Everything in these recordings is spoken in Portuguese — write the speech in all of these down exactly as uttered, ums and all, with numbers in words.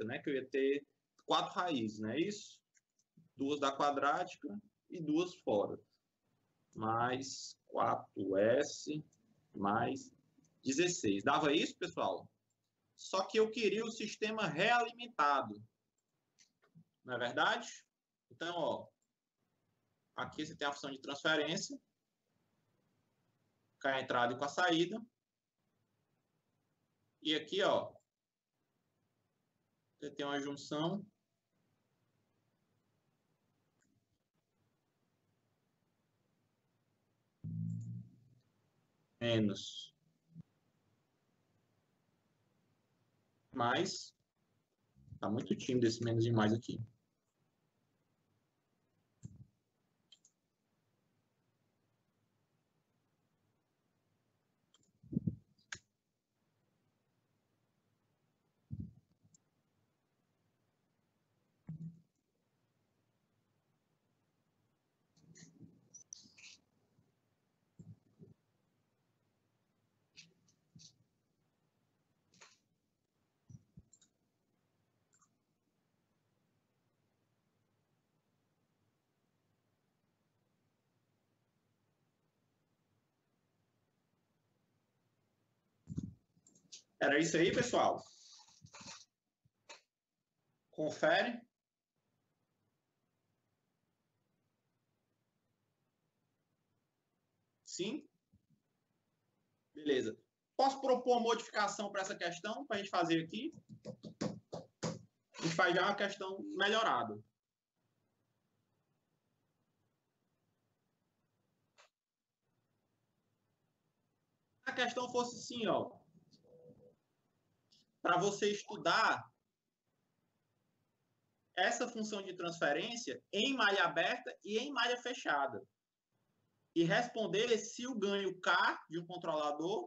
quadrática, né? Que eu ia ter quatro raízes, não é isso? Duas da quadrática e duas fora. Mais quatro S mais dezesseis. Dava isso, pessoal? Só que eu queria o sistema realimentado. Não é verdade? Então, ó, aqui você tem a função de transferência, com a entrada e com a saída. E aqui, ó, você tem uma junção menos mais. Tá muito tímido esse menos e mais aqui. Era isso aí, pessoal? Confere. Sim? Beleza. Posso propor uma modificação para essa questão, para a gente fazer aqui? A gente faz já uma questão melhorada. Se a questão fosse assim, ó, para você estudar essa função de transferência em malha aberta e em malha fechada. E responder se o ganho K de um controlador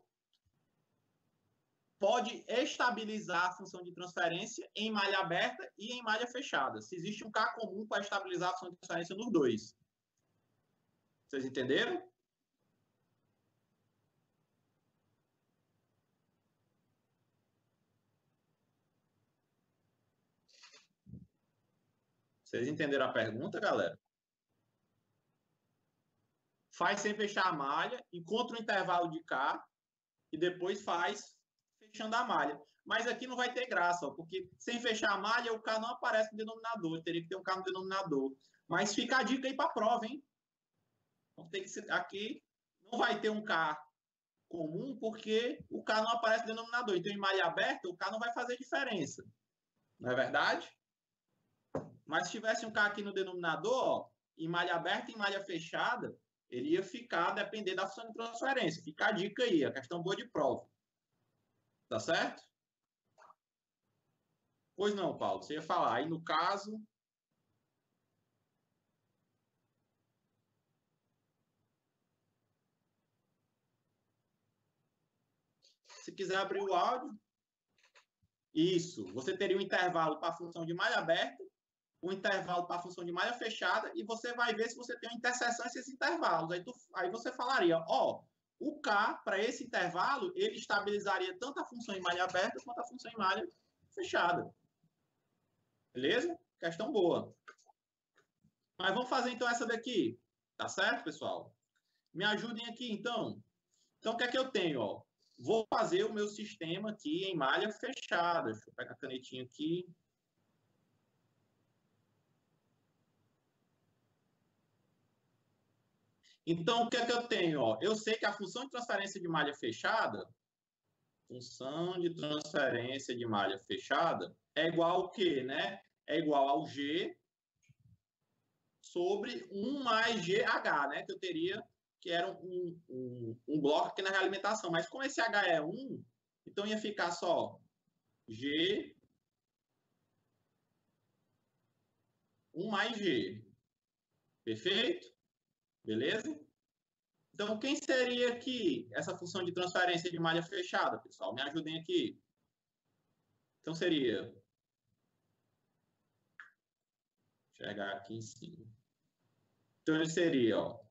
pode estabilizar a função de transferência em malha aberta e em malha fechada. Se existe um K comum para estabilizar a função de transferência nos dois. Vocês entenderam? Vocês entenderam a pergunta, galera? Faz sem fechar a malha, encontra o intervalo de K e depois faz fechando a malha. Mas aqui não vai ter graça, ó, porque sem fechar a malha, o K não aparece no denominador. Teria que ter um K no denominador. Mas fica a dica aí para a prova, hein? Então, tem que ser, aqui não vai ter um K comum, porque o K não aparece no denominador. Então, em malha aberta, o K não vai fazer diferença. Não é verdade? Mas se tivesse um K aqui no denominador, ó, em malha aberta e em malha fechada, ele ia ficar, depender da função de transferência. Fica a dica aí, a questão boa de prova. Tá certo? Pois não, Paulo, você ia falar. Aí, no caso... Se quiser abrir o áudio... Isso. Você teria um intervalo para a função de malha aberta, um intervalo para a função de malha fechada, e você vai ver se você tem uma interseção entre esses intervalos. Aí, tu, aí você falaria, ó, o K, para esse intervalo, ele estabilizaria tanto a função em malha aberta quanto a função em malha fechada. Beleza? Questão boa. Mas vamos fazer, então, essa daqui. Tá certo, pessoal? Me ajudem aqui, então. Então, o que é que eu tenho, ó? Vou fazer o meu sistema aqui em malha fechada. Deixa eu pegar a canetinha aqui. Então, o que é que eu tenho? Ó? Eu sei que a função de transferência de malha fechada, função de transferência de malha fechada, é igual ao quê, né? É igual ao G sobre um mais G H, né? Que eu teria, que era um, um, um bloco aqui na realimentação. Mas como esse H é um, então ia ficar só G um mais G. Perfeito? Beleza? Então, quem seria aqui essa função de transferência de malha fechada, pessoal? Me ajudem aqui. Então, seria... Deixa eu chegar aqui em cima. Então, ele seria, ó,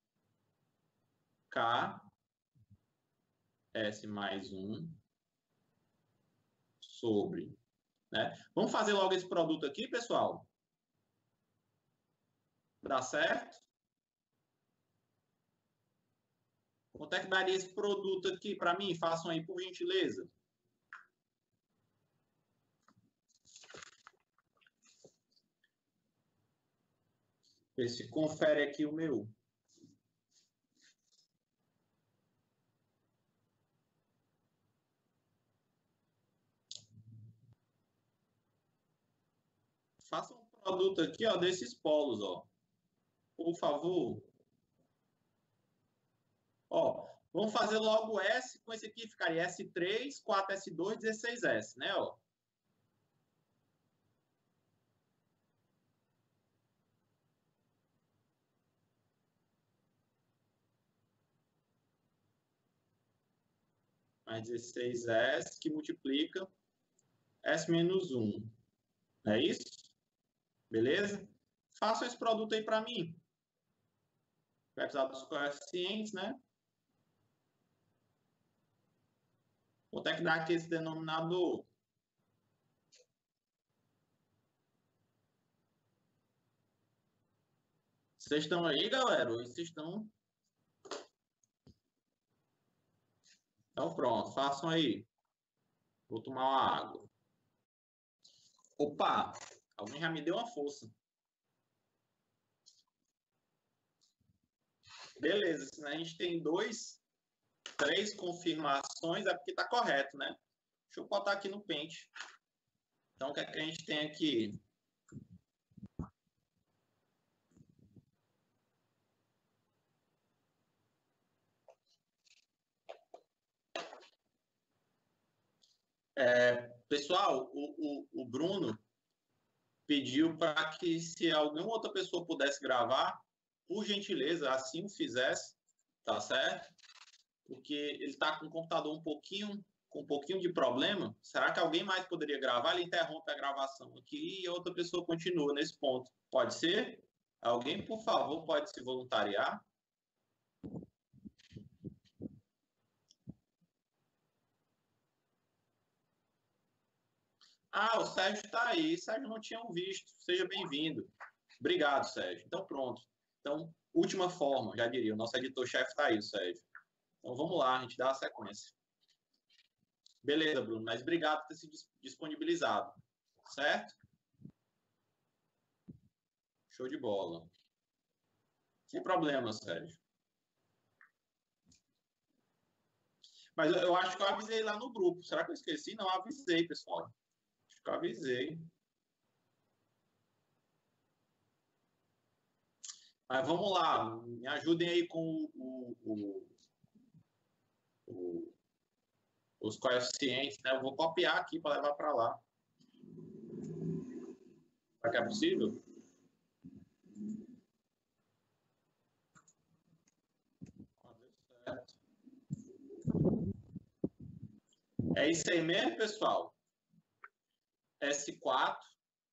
K, S mais um, sobre... né? Vamos fazer logo esse produto aqui, pessoal? Dá certo? Quanto é que daria esse produto aqui para mim? Façam aí, por gentileza. Vê se confere aqui o meu. Faça um produto aqui, ó, desses polos, ó. Por favor. Ó, vamos fazer logo S com esse aqui, ficaria S três, quatro S dois, dezesseis S, né, ó. Mais dezesseis S que multiplica S menos um. É isso? Beleza? Faça esse produto aí para mim. Vai precisar dos coeficientes, né? Quanto é que dá aqui esse denominador? Vocês estão aí, galera? Ou vocês estão... Então, pronto. Façam aí. Vou tomar uma água. Opa! Alguém já me deu uma força. Beleza. Se a gente tem dois, três confirmações, é porque está correto, né? Deixa eu botar aqui no pente. Então, o que é que a gente tem aqui? É, pessoal, o, o, o Bruno pediu para que, se alguma outra pessoa pudesse gravar, por gentileza, assim o fizesse, tá certo? Porque ele está com o computador um pouquinho, com um pouquinho de problema. Será que alguém mais poderia gravar? Ele interrompe a gravação aqui e a outra pessoa continua nesse ponto. Pode ser? Alguém, por favor, pode se voluntariar? Ah, o Sérgio está aí. Sérgio não tinha visto. Seja bem-vindo. Obrigado, Sérgio. Então, pronto. Então, última forma, já diria. O nosso editor-chefe está aí, o Sérgio. Então, vamos lá, a gente dá a sequência. Beleza, Bruno, mas obrigado por ter se disponibilizado. Certo? Show de bola. Sem problema, Sérgio. Mas eu, eu acho que eu avisei lá no grupo. Será que eu esqueci? Não, eu avisei, pessoal. Acho que eu avisei. Mas vamos lá. Me ajudem aí com o, o, o, os coeficientes, né? Eu vou copiar aqui para levar para lá. Será que é possível? É isso aí mesmo, pessoal? S quatro.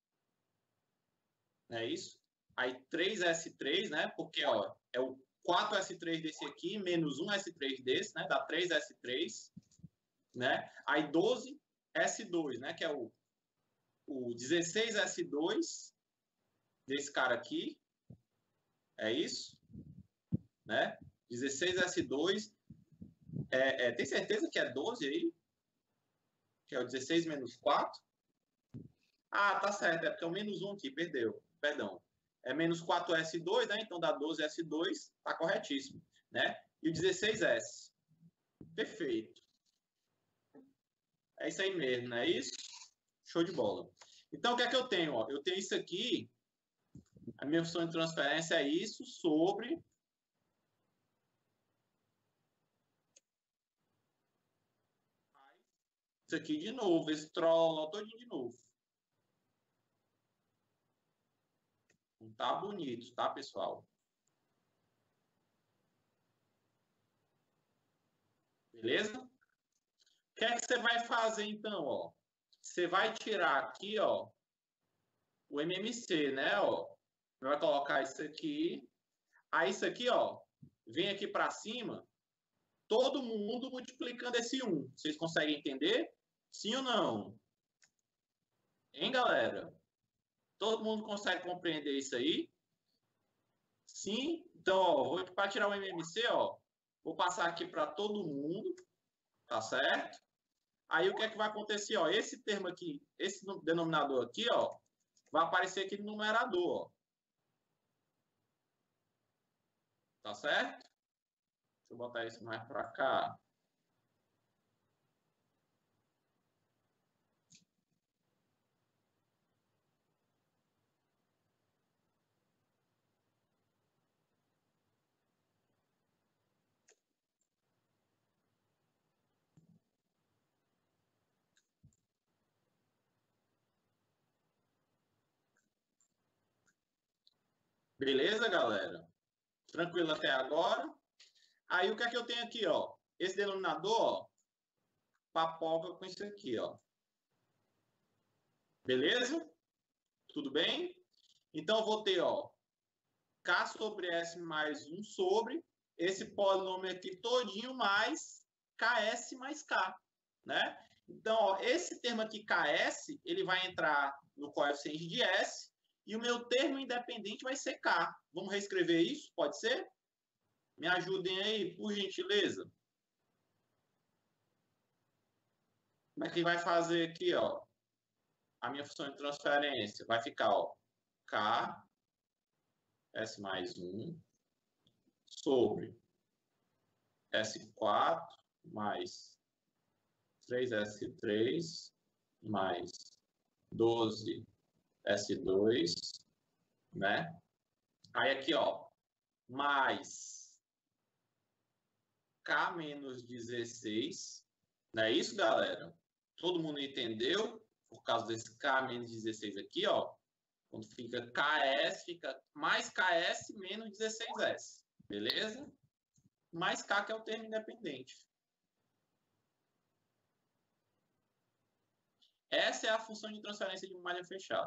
É isso? Aí três S três, né? Porque, ó, é o quatro S três desse aqui, menos um S três desse, né? Dá três S três, né? Aí doze S dois, né? Que é o, o dezesseis S dois desse cara aqui. É isso? Né? dezesseis S dois. É, é, tem certeza que é doze aí? Que é o dezesseis menos quatro? Ah, tá certo. É porque é o menos um aqui, perdeu. Perdão. É menos quatro S dois, né? Então dá doze S dois, tá corretíssimo, né? E o dezesseis S. Perfeito. É isso aí mesmo, não é isso? Show de bola. Então, o que é que eu tenho? Ó? Eu tenho isso aqui, a minha função de transferência é isso sobre isso aqui de novo, esse trolloló todinho de novo. Tá bonito, tá, pessoal? Beleza? O que é que você vai fazer, então, ó? Você vai tirar aqui, ó, o M M C, né, ó. Vai colocar isso aqui. Aí isso aqui, ó, vem aqui para cima, todo mundo multiplicando esse um. Vocês conseguem entender? Sim ou não? Hein, galera? Todo mundo consegue compreender isso aí? Sim? Então, ó, vou para tirar o M M C, ó, vou passar aqui para todo mundo, tá certo? Aí o que é que vai acontecer, ó? Esse termo aqui, esse denominador aqui, ó, vai aparecer aqui no numerador, ó. Tá certo? Deixa eu botar isso mais para cá. Beleza, galera? Tranquilo até agora? Aí o que é que eu tenho aqui, ó? Esse denominador, ó, papoca com isso aqui, ó. Beleza? Tudo bem? Então eu vou ter, ó, K sobre S mais um sobre esse polinômio aqui todinho mais K S mais K, né? Então, ó, esse termo aqui, K S, ele vai entrar no coeficiente de S e o meu termo independente vai ser K. Vamos reescrever isso? Pode ser? Me ajudem aí, por gentileza. Como é que vai fazer aqui, ó? A minha função de transferência vai ficar, ó, K, S mais um, sobre S quatro mais três S três mais doze S dois, né? Aí aqui, ó, mais K menos dezesseis, não é isso, galera? Todo mundo entendeu? Por causa desse K menos dezesseis aqui, ó, quando fica K S, fica mais K S menos dezesseis S, beleza? Mais K, que é o termo independente. Essa é a função de transferência de malha fechada.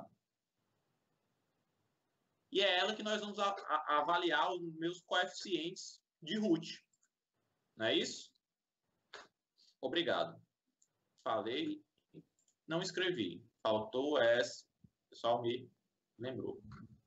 E é ela que nós vamos a, a, avaliar os meus coeficientes de root. Não é isso? Obrigado. Falei, não escrevi. Faltou o S. O pessoal me lembrou.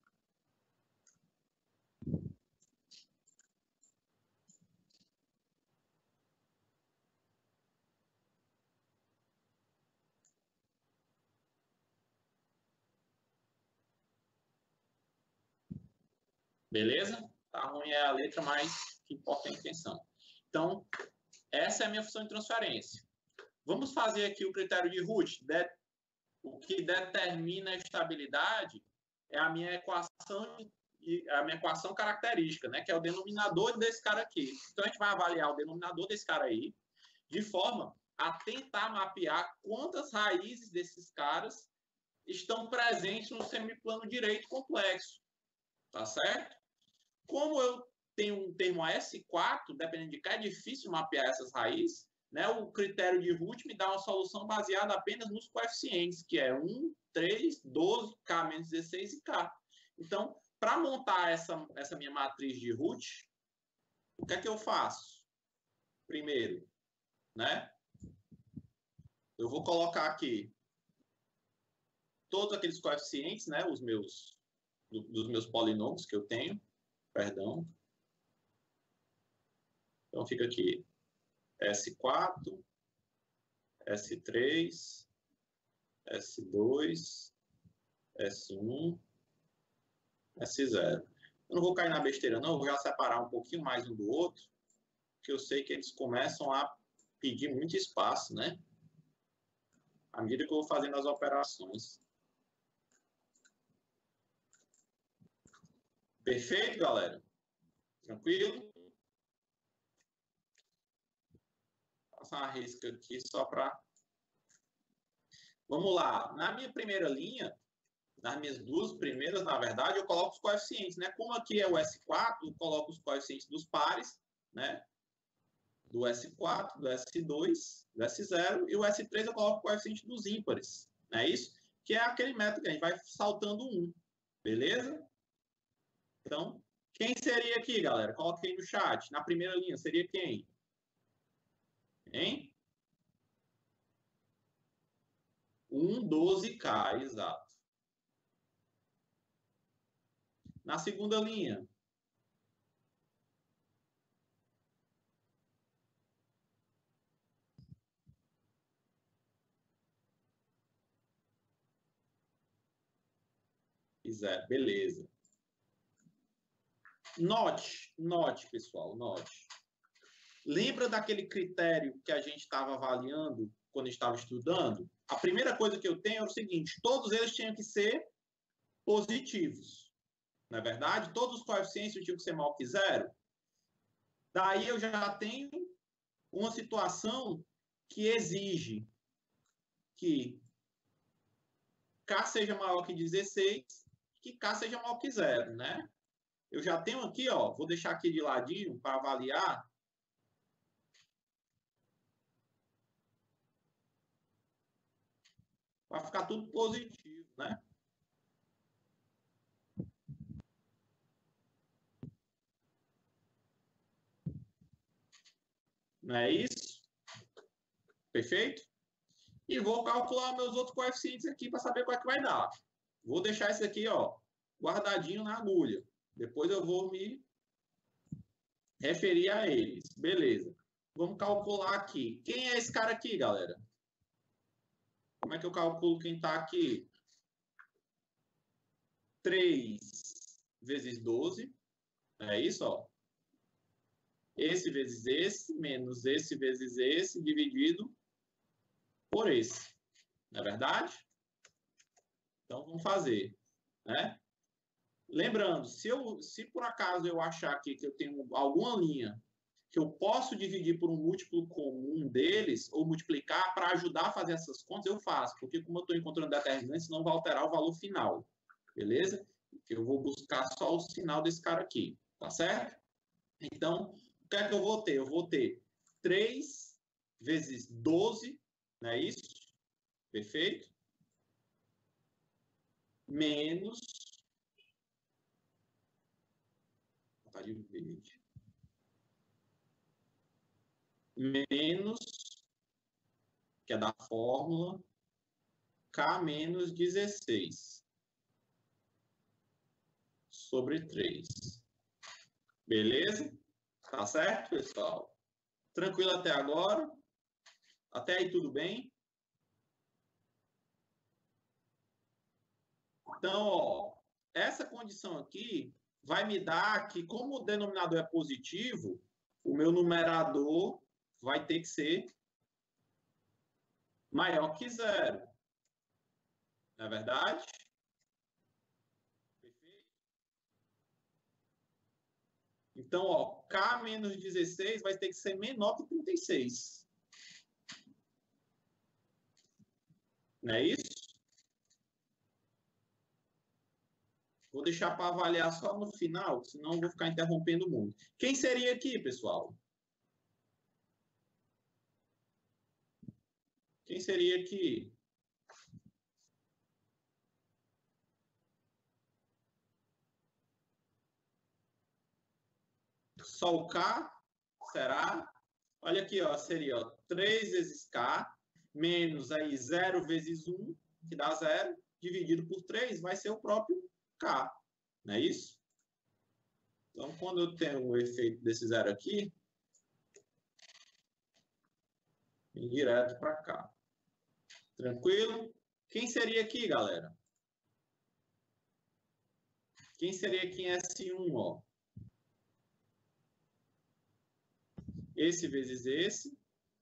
Beleza? Tá ruim é a letra, mas o que importa é a intenção. Então, essa é a minha função de transferência. Vamos fazer aqui o critério de root. De... O que determina a estabilidade é a minha equação, a minha equação característica, né? Que é o denominador desse cara aqui. Então, a gente vai avaliar o denominador desse cara aí, de forma a tentar mapear quantas raízes desses caras estão presentes no semiplano direito complexo. Tá certo? Como eu tenho um termo S quatro, dependendo de K, é difícil mapear essas raízes, né? O critério de root me dá uma solução baseada apenas nos coeficientes, que é um, três, doze, K menos dezesseis e K. Então, para montar essa, essa minha matriz de root, o que é que eu faço? Primeiro, né? Eu vou colocar aqui todos aqueles coeficientes, né? Os meus, do, dos meus polinômios que eu tenho, perdão. Então, fica aqui S quatro, S três, S dois, S um, S zero. Eu não vou cair na besteira, não. Eu vou já separar um pouquinho mais um do outro, porque eu sei que eles começam a pedir muito espaço, né? À medida que eu vou fazendo as operações. Perfeito, galera? Tranquilo? Vou passar uma risca aqui só para... Vamos lá. Na minha primeira linha, nas minhas duas primeiras, na verdade, eu coloco os coeficientes, né? Como aqui é o S quatro, eu coloco os coeficientes dos pares, né? Do S quatro, do S dois, do S zero, e o S três eu coloco o coeficiente dos ímpares, não é isso? Que é aquele método que a gente vai saltando um, beleza? Então, quem seria aqui, galera? Coloque aí no chat. Na primeira linha, seria quem? Hein? um, doze K, exato. Na segunda linha, zero, beleza. Note, note, pessoal, note. Lembra daquele critério que a gente estava avaliando quando estava estudando? A primeira coisa que eu tenho é o seguinte, todos eles tinham que ser positivos. Não é verdade? Todos os coeficientes tinham que ser maior que zero. Daí eu já tenho uma situação que exige que K seja maior que dezesseis, que K seja maior que zero, né? Eu já tenho aqui, ó, vou deixar aqui de ladinho para avaliar. Vai ficar tudo positivo, né? Não é isso? Perfeito? E vou calcular meus outros coeficientes aqui para saber qual é que vai dar. Vou deixar isso aqui, ó, guardadinho na agulha. Depois eu vou me referir a eles. Beleza. Vamos calcular aqui. Quem é esse cara aqui, galera? Como é que eu calculo quem está aqui? três vezes doze. É isso, ó. Esse vezes esse, menos esse vezes esse, dividido por esse. Não é verdade? Então, vamos fazer, né? Lembrando, se, eu, se por acaso eu achar aqui que eu tenho alguma linha que eu posso dividir por um múltiplo comum deles, ou multiplicar para ajudar a fazer essas contas, eu faço, porque como eu estou encontrando determinantes, não vai alterar o valor final, beleza? Eu vou buscar só o sinal desse cara aqui, tá certo? Então, o que é que eu vou ter? Eu vou ter três vezes doze, não é isso? Perfeito? Menos... Tá de verde. Menos, que é da fórmula, K menos dezesseis sobre três. Beleza? Tá certo, pessoal? Tranquilo até agora? Até aí tudo bem? Então, ó, essa condição aqui vai me dar que, como o denominador é positivo, o meu numerador vai ter que ser maior que zero. Não é verdade? Perfeito? Então, ó, K menos dezesseis vai ter que ser menor que trinta e seis. Não é isso? Vou deixar para avaliar só no final, senão eu vou ficar interrompendo muito. Quem seria aqui, pessoal? Quem seria aqui? Só o K? Será? Olha aqui, ó, seria ó, três vezes K, menos aí zero vezes um, que dá zero, dividido por três, vai ser o próprio K. Não é isso? Então, quando eu tenho o efeito desse zero aqui, vem direto para cá. Tranquilo? Quem seria aqui, galera? Quem seria aqui em S um, ó? Esse vezes esse,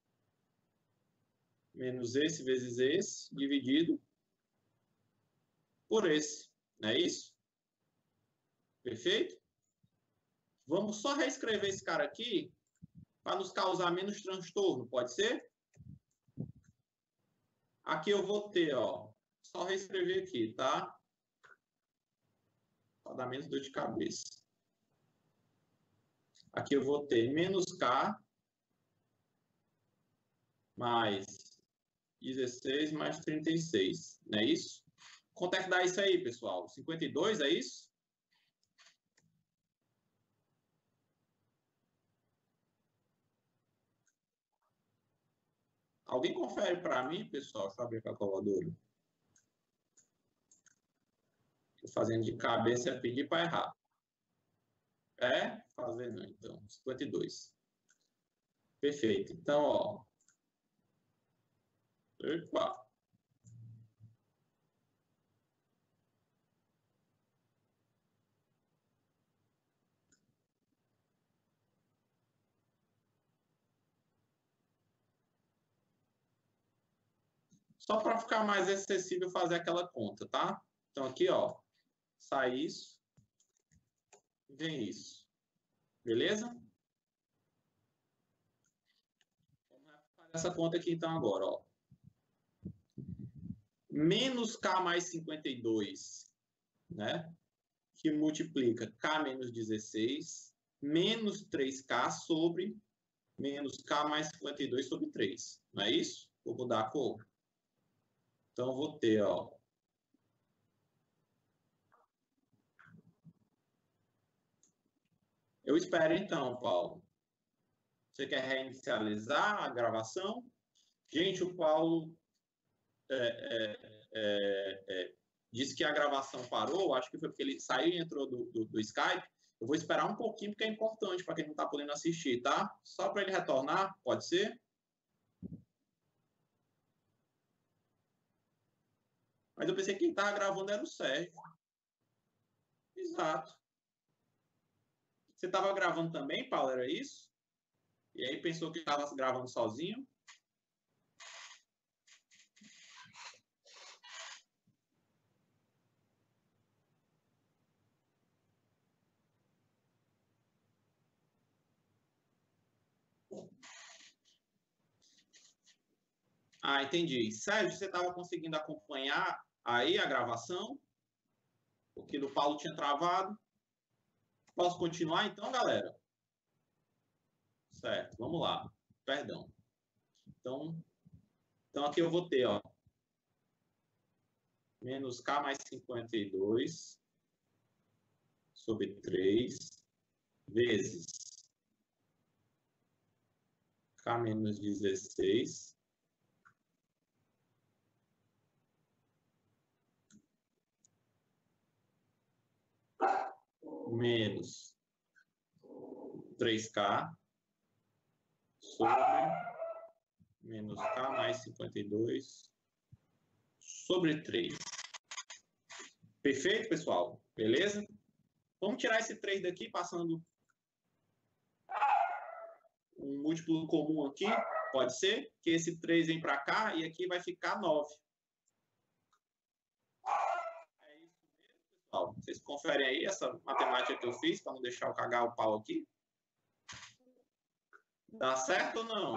menos esse vezes esse, dividido por esse. Não é isso? Perfeito? Vamos só reescrever esse cara aqui para nos causar menos transtorno, pode ser? Aqui eu vou ter, ó, só reescrever aqui, tá? Para dar menos dor de cabeça. Aqui eu vou ter menos K mais dezesseis mais trinta e seis, não é isso? Quanto é que dá isso aí, pessoal? cinquenta e dois, é isso? Alguém confere para mim, pessoal? Deixa eu abrir a calculadora. Estou fazendo de cabeça é pedir para errar. É? Fazendo, então. cinquenta e dois. Perfeito. Então, ó. Epa. Só para ficar mais acessível fazer aquela conta, tá? Então, aqui, ó. Sai isso. Vem isso. Beleza? Vamos fazer essa conta aqui, então, agora, ó. Menos K mais cinquenta e dois, né? Que multiplica K menos dezesseis, menos três K sobre menos K mais cinquenta e dois sobre três. Não é isso? Vou mudar a cor. Então, vou ter, ó. Eu espero, então, Paulo. Você quer reinicializar a gravação? Gente, o Paulo é, é, é, é, disse que a gravação parou. Acho que foi porque ele saiu e entrou do, do, do Skype. Eu vou esperar um pouquinho, porque é importante para quem não está podendo assistir, tá? Só para ele retornar, pode ser? Mas eu pensei que quem estava gravando era o Sérgio. Exato. Você estava gravando também, Paulo, era isso? E aí pensou que estava gravando sozinho? Ah, entendi. Sérgio, você estava conseguindo acompanhar aí a gravação? Porque do Paulo tinha travado. Posso continuar então, galera? Certo, vamos lá. Perdão. Então, então aqui eu vou ter, ó. Menos K mais cinquenta e dois sobre três vezes K menos dezesseis menos três K sobre menos K mais cinquenta e dois sobre três. Perfeito, pessoal? Beleza? Vamos tirar esse três daqui, passando um múltiplo comum aqui. Pode ser que esse três vem para cá e aqui vai ficar nove. É isso mesmo, pessoal? Vocês conferem aí essa matemática que eu fiz, para não deixar eu cagar o pau aqui? Dá certo ou não?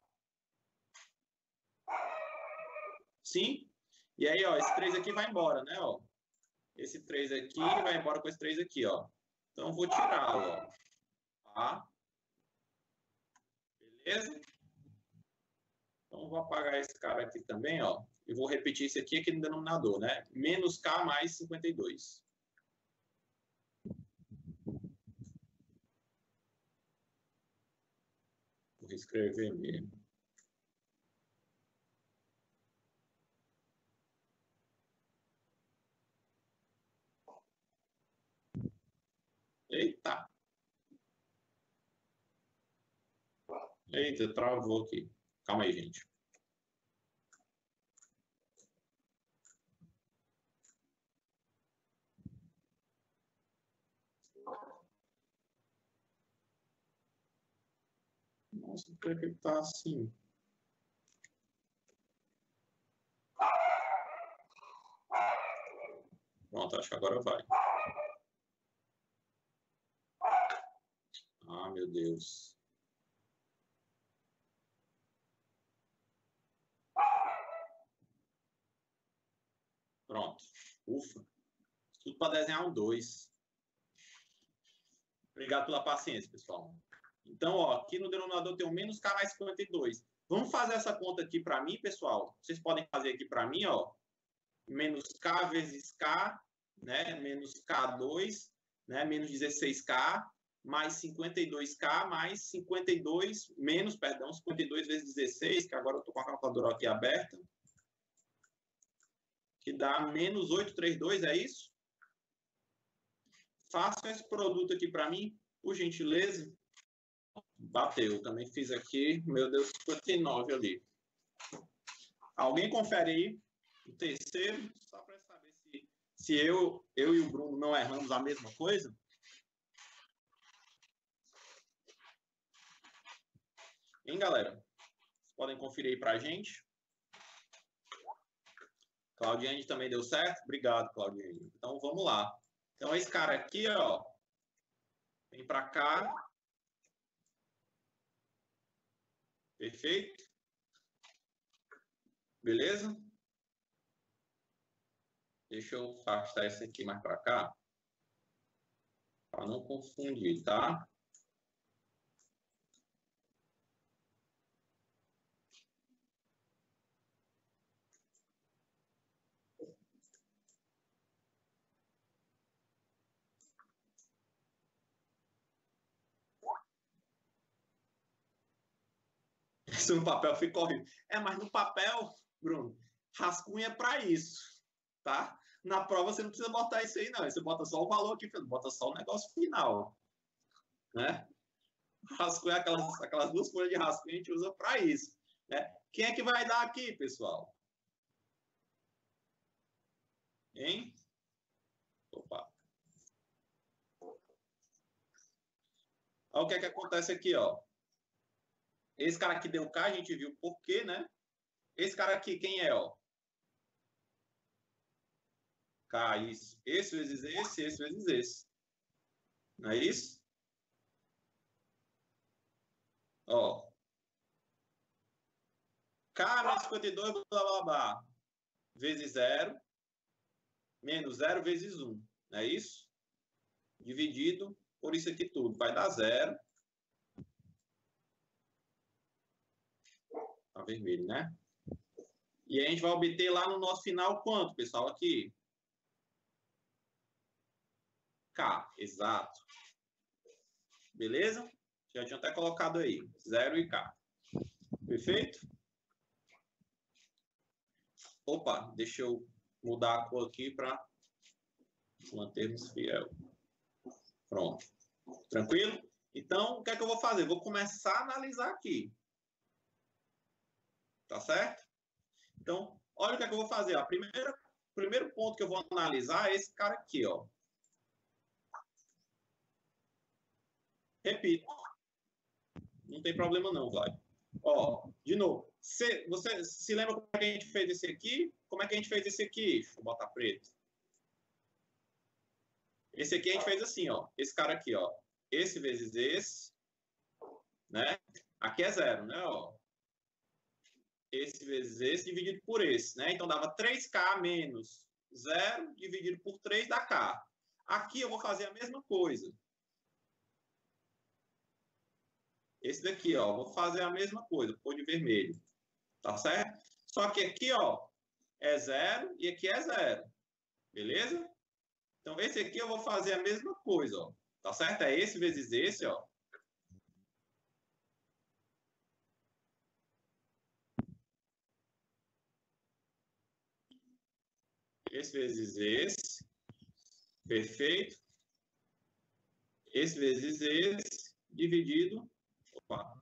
Sim? E aí, ó, esse três aqui vai embora, né? Ó. Esse três aqui vai embora com esse três aqui, ó. Então, eu vou tirá-lo, ó. Tá? Beleza? Então, vou apagar esse cara aqui também, ó. E vou repetir isso aqui, aqui no denominador, né? Menos K mais cinquenta e dois. Vou escrever mesmo. Eita! Eita, travou aqui. Calma aí, gente. Nossa, por que tá assim? Pronto, acho que agora vai. Ah, meu Deus. Pronto. Ufa. Tudo para desenhar um dois. Obrigado pela paciência, pessoal. Então, ó, aqui no denominador tem o menos K mais cinquenta e dois. Vamos fazer essa conta aqui para mim, pessoal? Vocês podem fazer aqui para mim, ó. Menos K vezes K, né? Menos K dois, né? Menos dezesseis K, mais cinquenta e dois K, mais cinquenta e dois, menos, perdão, cinquenta e dois vezes dezesseis, que agora eu estou com a calculadora aqui aberta, que dá menos oitocentos e trinta e dois, é isso? Faça esse produto aqui para mim, por gentileza. Bateu, também fiz aqui. Meu Deus, cinquenta e nove ali. Alguém confere aí o terceiro, só para saber se, se eu, eu e o Bruno não erramos a mesma coisa. Hein, galera? Vocês podem conferir aí para a gente. Claudiane também deu certo? Obrigado, Claudiane. Então, vamos lá. Então, esse cara aqui, ó, vem para cá. Perfeito? Beleza? Deixa eu afastar esse aqui mais para cá. Para não confundir, tá? Isso no papel fica horrível. É, mas no papel, Bruno, rascunha é para isso, tá? Na prova você não precisa botar isso aí, não. Você bota só o valor aqui, bota só o negócio final, né? Rascunha, aquelas, aquelas duas folhas de rascunho a gente usa para isso, né? Quem é que vai dar aqui, pessoal? Hein? Opa. Olha o que é que acontece aqui, ó. Esse cara aqui deu K, a gente viu por quê, né? Esse cara aqui, quem é, ó? K, isso. Esse vezes esse, esse vezes esse. Não é isso? Ó. K menos cinquenta e dois, blá, blá, blá, vezes zero, menos zero vezes um. Não é isso? Dividido por isso aqui tudo. Vai dar zero. Tá vermelho, né? E a gente vai obter lá no nosso final quanto, pessoal? Aqui. K, exato. Beleza? Já tinha até colocado aí. zero e K. Perfeito? Opa, deixa eu mudar a cor aqui para mantermos fiel. Pronto. Tranquilo? Então, o que é que eu vou fazer? Vou começar a analisar aqui. Tá certo? Então, olha o que é que eu vou fazer. O primeiro, primeiro ponto que eu vou analisar é esse cara aqui, ó. Repito. Não tem problema não, vai. Ó, de novo. Cê, você se lembra como é que a gente fez esse aqui? Como é que a gente fez esse aqui? Deixa eu botar preto. Esse aqui a gente fez assim, ó. Esse cara aqui, ó. Esse vezes esse, né? Aqui é zero, né? Ó. Esse vezes esse dividido por esse, né? Então dava três K menos zero dividido por três dá K. Aqui eu vou fazer a mesma coisa. Esse daqui, ó, vou fazer a mesma coisa, cor de vermelho. Tá certo? Só que aqui, ó, é zero e aqui é zero. Beleza? Então, esse aqui eu vou fazer a mesma coisa, ó. Tá certo? É esse vezes esse, ó. Esse vezes esse. Perfeito. Esse vezes esse, dividido. Opa.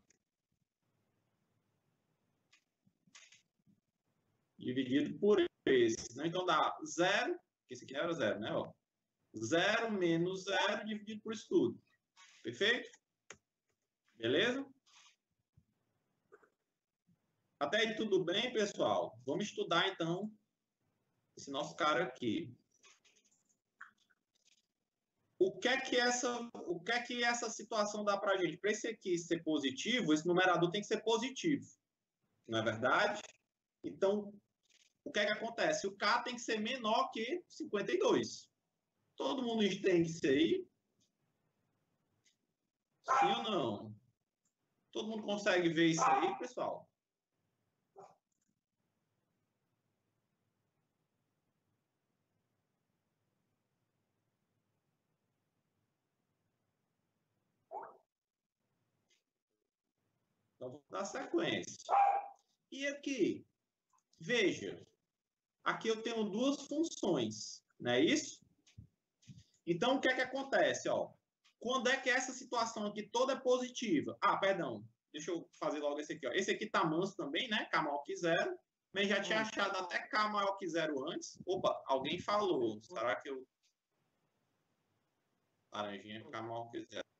Dividido por esse. Né? Então, dá zero. Esse aqui era zero, né? Ó. zero menos zero dividido por isso tudo. Perfeito? Beleza? Até aí tudo bem, pessoal? Vamos estudar, então, esse nosso cara aqui. O que é que essa, o que é que essa situação dá para a gente? Para esse aqui ser positivo, esse numerador tem que ser positivo. Não é verdade? Então, o que é que acontece? O K tem que ser menor que cinquenta e dois. Todo mundo entende isso aí? Sim ou não? Todo mundo consegue ver isso aí, pessoal? Então, vou dar sequência. E aqui, veja, aqui eu tenho duas funções, não é isso? Então, o que é que acontece? Ó? Quando é que essa situação aqui toda é positiva? Ah, perdão. Deixa eu fazer logo esse aqui. Ó. Esse aqui está manso também, né? K maior que zero. Mas já tinha achado até K maior que zero antes. Opa, alguém falou. Será que eu... Laranjinha, K maior que zero.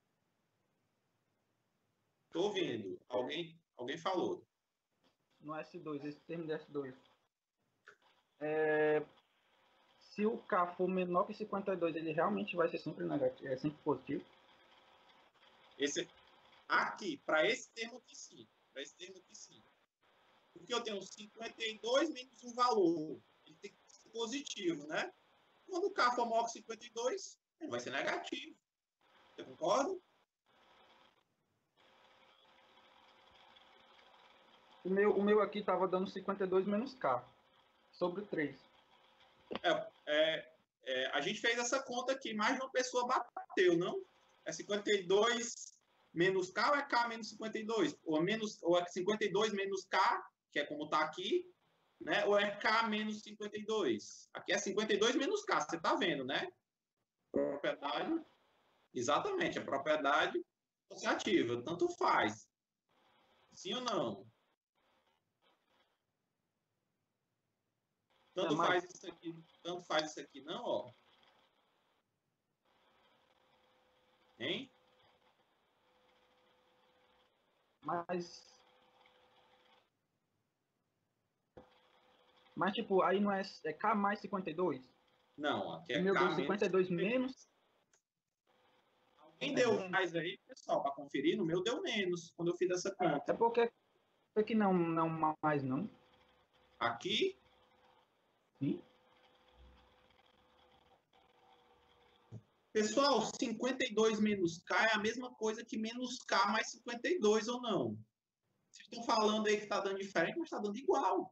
Estou ouvindo. Alguém, alguém falou. No S dois, esse termo de S dois. É... Se o K for menor que cinquenta e dois, ele realmente vai ser sempre negativo, é sempre positivo? Esse... Aqui, para esse termo aqui sim. Para esse termo aqui sim. Porque eu tenho cinquenta e dois menos um valor. Ele tem que ser positivo, né? Quando o K for maior que cinquenta e dois, ele vai ser negativo. Você concorda? O meu, o meu aqui estava dando cinquenta e dois menos K, sobre três. É, é, é, a gente fez essa conta aqui, mais de uma pessoa bateu, não? É cinquenta e dois menos K ou é K menos cinquenta e dois? Ou é, menos, ou é cinquenta e dois menos K, que é como está aqui, né? Ou é K menos cinquenta e dois? Aqui é cinquenta e dois menos K, você está vendo, né? Propriedade. Exatamente, a propriedade associativa. Tanto faz. Sim ou não? Tanto é, mas... faz isso aqui, tanto faz isso aqui, não, ó. Hein? Mas... Mas, tipo, aí não é, é K mais cinquenta e dois? Não, aqui é o meu K deu cinquenta e dois menos... Alguém deu mais aí, pessoal, para conferir? No meu deu menos, quando eu fiz essa conta. É porque aqui não, não mais, não. Aqui? Sim. Pessoal, cinquenta e dois menos K é a mesma coisa que menos K mais cinquenta e dois, ou não? Vocês estão falando aí que está dando diferente, mas está dando igual.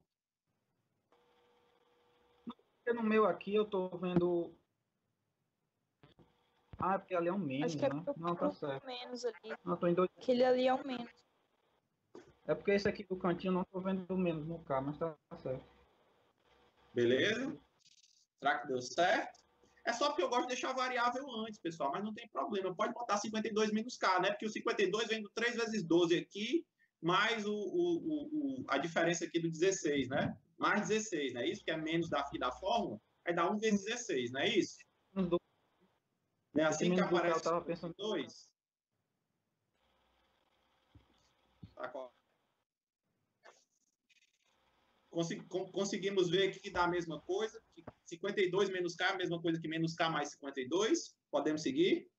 No meu aqui eu estou vendo... Ah, é porque ali é um menos, Acho que é né? porque Não, tá certo. menos ali. Não, tô em dois... Aquele ali é o menos. É porque esse aqui do cantinho eu não estou vendo o menos no K, mas tá certo. Beleza? Será que deu certo? É só porque eu gosto de deixar a variável antes, pessoal, mas não tem problema. Pode botar cinquenta e dois menos K, né? Porque o cinquenta e dois vem do três vezes doze aqui, mais o, o, o, a diferença aqui do dezesseis, né? Mais dezesseis, não é isso? Que é menos daqui da fórmula. Aí dá um vezes dezesseis, não é isso? Do... Não é assim que aparece eu tava pensando... dois? Tá, conseguimos ver aqui que dá a mesma coisa, que cinquenta e dois menos K é a mesma coisa que menos K mais cinquenta e dois. Podemos seguir?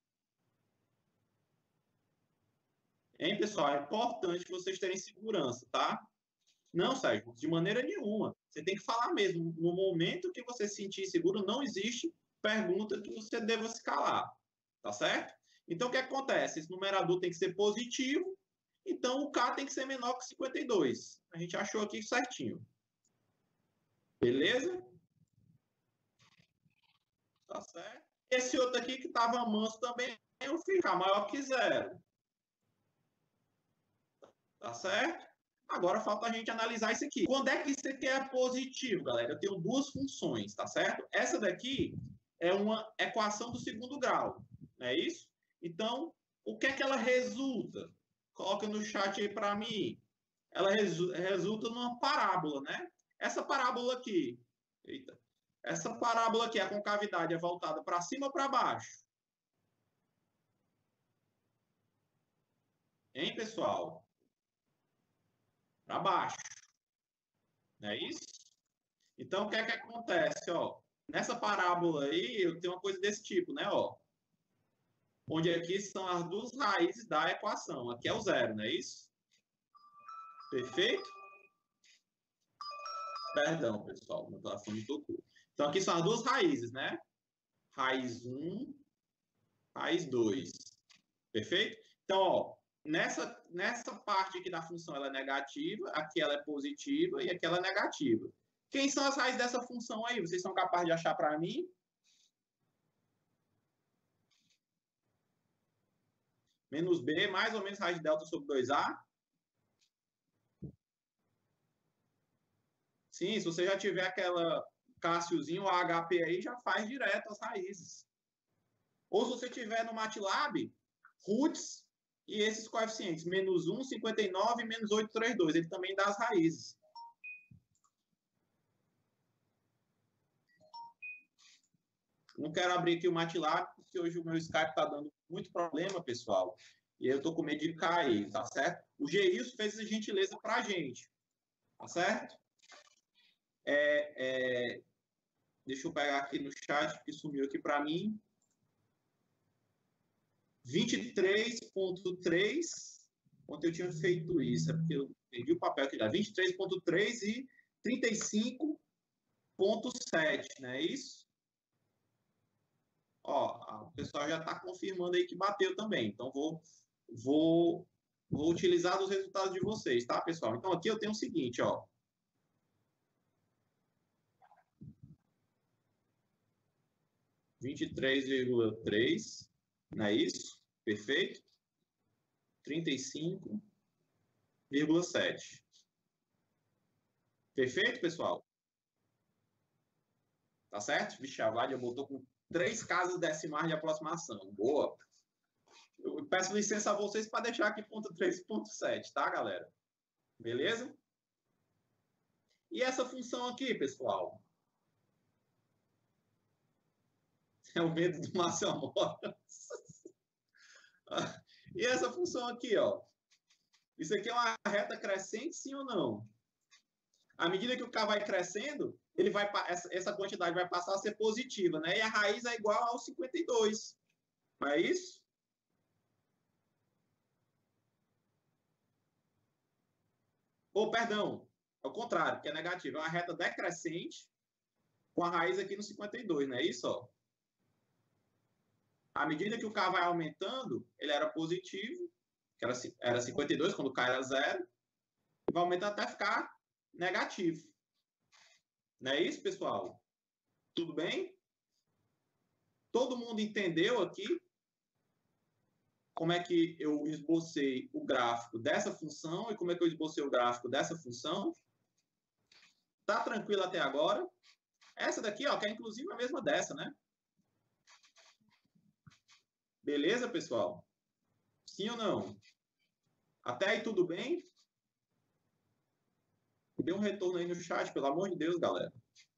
Hein, pessoal? É importante vocês terem segurança, tá? Não, Sérgio, de maneira nenhuma. Você tem que falar mesmo. No momento que você se sentir seguro, não existe pergunta que você deva se calar. Tá certo? Então, o que acontece? Esse numerador tem que ser positivo, então o K tem que ser menor que cinquenta e dois. A gente achou aqui certinho. Beleza? Tá certo? Esse outro aqui que estava manso também, eu ficar maior que zero. Tá certo? Agora falta a gente analisar isso aqui. Quando é que isso aqui é positivo, galera? Eu tenho duas funções, tá certo? Essa daqui é uma equação do segundo grau, não é isso? Então, o que é que ela resulta? Coloca no chat aí para mim. Ela resu resulta numa parábola, né? Essa parábola aqui, eita, essa parábola aqui, a concavidade é voltada para cima ou para baixo? Hein, pessoal? Para baixo. Não é isso? Então, o que é que acontece? Ó, nessa parábola aí, eu tenho uma coisa desse tipo, né? Ó, onde aqui são as duas raízes da equação. Aqui é o zero, não é isso? Perfeito? Perdão, pessoal, meu telefone tocou. Então, aqui são as duas raízes, né? Raiz um, raiz dois. Perfeito? Então, ó, nessa, nessa parte aqui da função ela é negativa, aqui ela é positiva e aqui ela é negativa. Quem são as raízes dessa função aí? Vocês são capazes de achar para mim? Menos B, mais ou menos raiz de delta sobre dois A? Sim, se você já tiver aquela Cássiozinho ou H P aí, já faz direto as raízes. Ou se você tiver no MATLAB, roots e esses coeficientes, menos um, cinquenta e nove e menos oito, trinta e dois. Ele também dá as raízes. Não quero abrir aqui o MATLAB, porque hoje o meu Skype está dando muito problema, pessoal. E eu estou com medo de cair, tá certo? O Geilson fez essa gentileza para a gente, tá certo? É, é... Deixa eu pegar aqui no chat, que sumiu aqui para mim. vinte e três ponto três, ontem eu tinha feito isso, é porque eu perdi o papel aqui já. vinte e três ponto três e trinta e cinco ponto sete, não é isso? Ó, o pessoal já está confirmando aí que bateu também. Então, vou, vou, vou utilizar os resultados de vocês, tá, pessoal? Então, aqui eu tenho o seguinte, ó. vinte e três vírgula três, não é isso? Perfeito? trinta e cinco vírgula sete. Perfeito, pessoal? Tá certo? Vixe, a Vádia botou com três casas decimais de aproximação. Boa. Eu peço licença a vocês para deixar aqui ponto três ponto sete, tá, galera? Beleza? E essa função aqui, pessoal? É o medo do Márcio Amora. E essa função aqui, ó? Isso aqui é uma reta crescente, sim ou não? À medida que o K vai crescendo, ele vai, essa, essa quantidade vai passar a ser positiva, né? E a raiz é igual ao cinquenta e dois. Não é isso? Ou, perdão, ao contrário, que é negativo. É uma reta decrescente com a raiz aqui no cinquenta e dois, não é isso? Ó? À medida que o K vai aumentando, ele era positivo, que era, era cinquenta e dois, quando o K era zero, e vai aumentando até ficar negativo. Não é isso, pessoal? Tudo bem? Todo mundo entendeu aqui como é que eu esbocei o gráfico dessa função e como é que eu esbocei o gráfico dessa função? Tá tranquilo até agora? Essa daqui, ó, que é inclusive a mesma dessa, né? Beleza, pessoal? Sim ou não? Até aí tudo bem? Dê um retorno aí no chat, pelo amor de Deus, galera.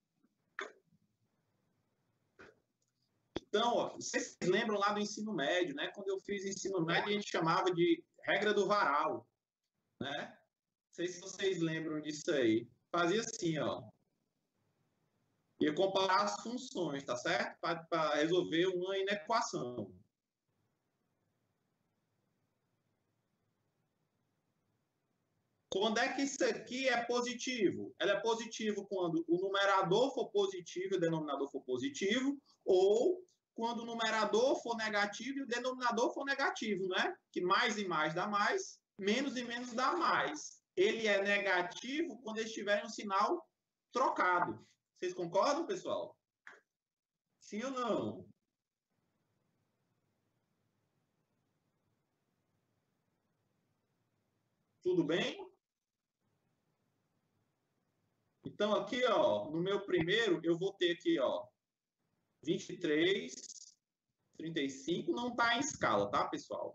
Então, ó, vocês lembram lá do ensino médio, né? Quando eu fiz ensino médio, a gente chamava de regra do varal, né? Não sei se vocês lembram disso aí. Fazia assim, ó. Ia comparar as funções, tá certo? Para resolver uma inequação. Quando é que isso aqui é positivo? Ela é positivo quando o numerador for positivo e o denominador for positivo, ou quando o numerador for negativo e o denominador for negativo, né? Que mais e mais dá mais, menos e menos dá mais. Ele é negativo quando eles tiverem um sinal trocado. Vocês concordam, pessoal? Sim ou não? Tudo bem? Então, aqui, ó, no meu primeiro, eu vou ter aqui, ó, vinte e três, trinta e cinco, não está em escala, tá, pessoal?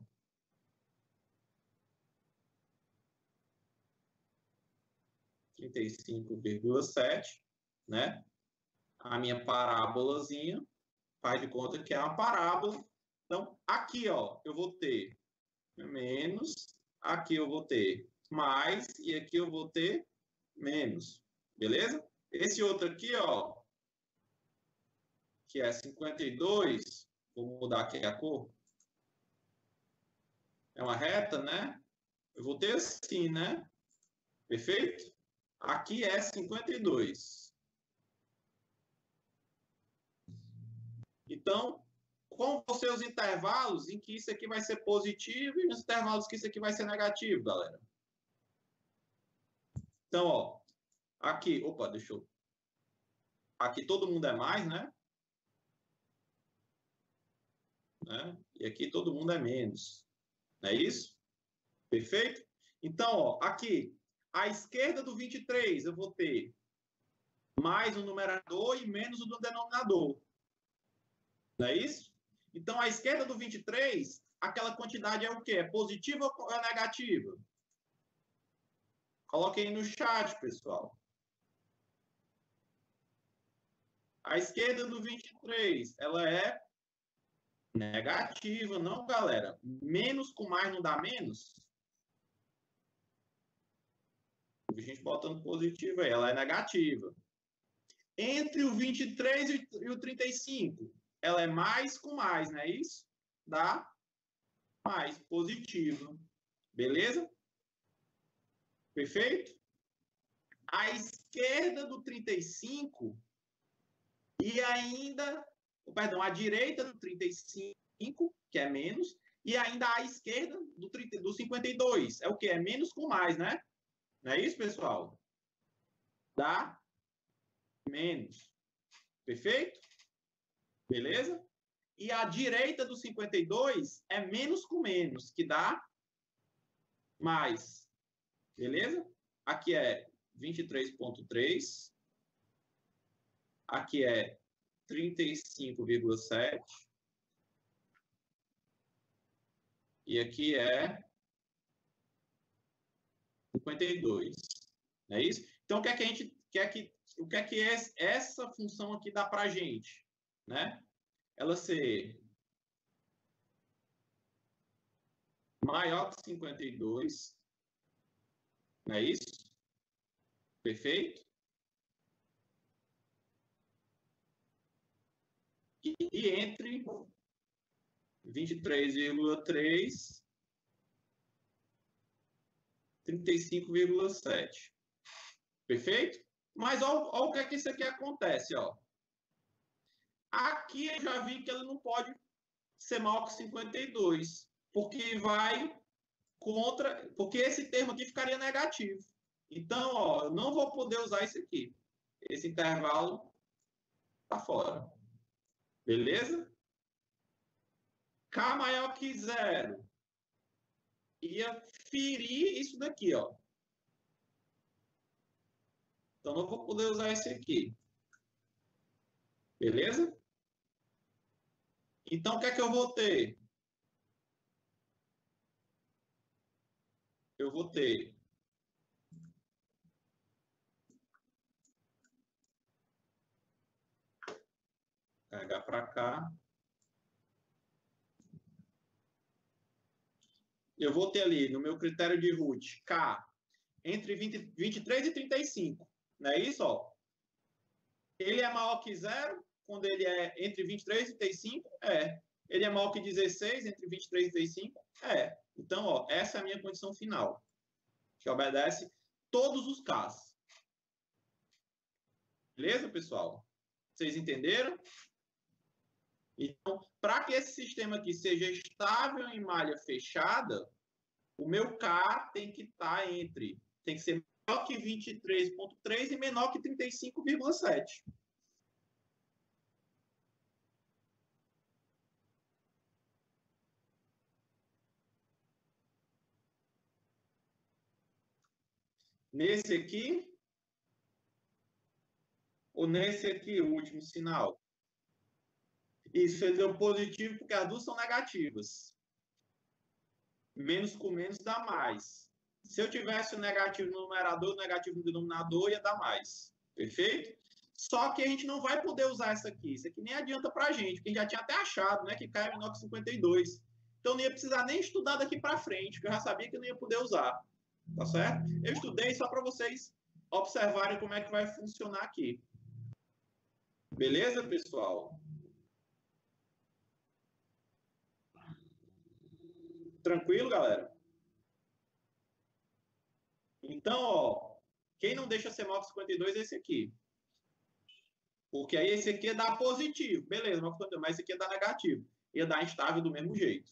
trinta e cinco vírgula sete, né? A minha parábolazinha, faz de conta que é uma parábola. Então, aqui, ó, eu vou ter menos, aqui eu vou ter mais, e aqui eu vou ter menos, beleza? Esse outro aqui, ó, que é cinquenta e dois, vou mudar aqui a cor, é uma reta, né? Eu vou ter assim, né? Perfeito? Aqui é cinquenta e dois. Então, como vão ser os intervalos em que isso aqui vai ser positivo e os intervalos que isso aqui vai ser negativo, galera? Então, ó, aqui, opa, deixa eu... Aqui todo mundo é mais, né? né? E aqui todo mundo é menos. Não é isso? Perfeito? Então, ó, aqui, à esquerda do vinte e três, eu vou ter mais o numerador e menos o do denominador. Não é isso? Então, à esquerda do vinte e três, aquela quantidade é o quê? É positiva ou é negativa? Coloquem aí no chat, pessoal. À esquerda do vinte e três, ela é negativa, não, galera? Menos com mais não dá menos? A gente botando positivo aí, ela é negativa. Entre o vinte e três e o trinta e cinco, ela é mais com mais, não é isso? Dá mais, positivo. Beleza? Perfeito? À esquerda do trinta e cinco e ainda, perdão, à direita do trinta e cinco, que é menos, e ainda à esquerda do, trinta, do cinquenta e dois. É o quê? É menos com mais, né? Não é isso, pessoal? Dá menos. Perfeito? Beleza? E à direita do cinquenta e dois é menos com menos, que dá mais. Beleza? Aqui é vinte e três vírgula três. Aqui é trinta e cinco vírgula sete. E aqui é cinquenta e dois. Não é isso? Então, o que é que a gente quer que... O que é que essa função aqui dá para a gente? Né? Ela ser maior que cinquenta e dois, não é isso? Perfeito? E, e entre vinte e três vírgula três e trinta e cinco vírgula sete. Perfeito? Mas olha, olha o que é que isso aqui acontece, ó. Aqui eu já vi que ele não pode ser maior que cinquenta e dois, porque vai contra, porque esse termo aqui ficaria negativo. Então, ó, eu não vou poder usar isso aqui. Esse intervalo está fora. Beleza? K maior que zero. Ia ferir isso daqui, ó. Então, não vou poder usar esse aqui. Beleza? Então, o que é que eu vou ter? Eu vou ter carregar para cá. Eu vou ter ali, no meu critério de root, K, entre vinte, vinte e três e trinta e cinco. Não é isso? Ó? Ele é maior que zero, quando ele é entre vinte e três e trinta e cinco? É. Ele é maior que dezesseis, entre vinte e três e trinta e cinco? É. Então, ó, essa é a minha condição final, que obedece todos os casos. Beleza, pessoal? Vocês entenderam? Então, para que esse sistema aqui seja estável em malha fechada, o meu K tem que estar entre, tem que ser menor que vinte e três vírgula três e menor que trinta e cinco vírgula sete. Nesse aqui, ou nesse aqui, o último sinal? Isso, ele deu positivo porque as duas são negativas. Menos com menos dá mais. Se eu tivesse o negativo no numerador, o negativo no denominador, ia dar mais. Perfeito? Só que a gente não vai poder usar isso aqui. Isso aqui nem adianta para a gente, porque a gente já tinha até achado, né, que K é menor que cinquenta e dois. Então, não ia precisar nem estudar daqui para frente, porque eu já sabia que eu não ia poder usar. Tá certo? Eu estudei só para vocês observarem como é que vai funcionar aqui. Beleza, pessoal? Tranquilo, galera? Então, ó, quem não deixa ser maior que cinquenta e dois é esse aqui. Porque aí esse aqui dá positivo. Beleza, mas esse aqui ia dar negativo. Ia dar instável do mesmo jeito.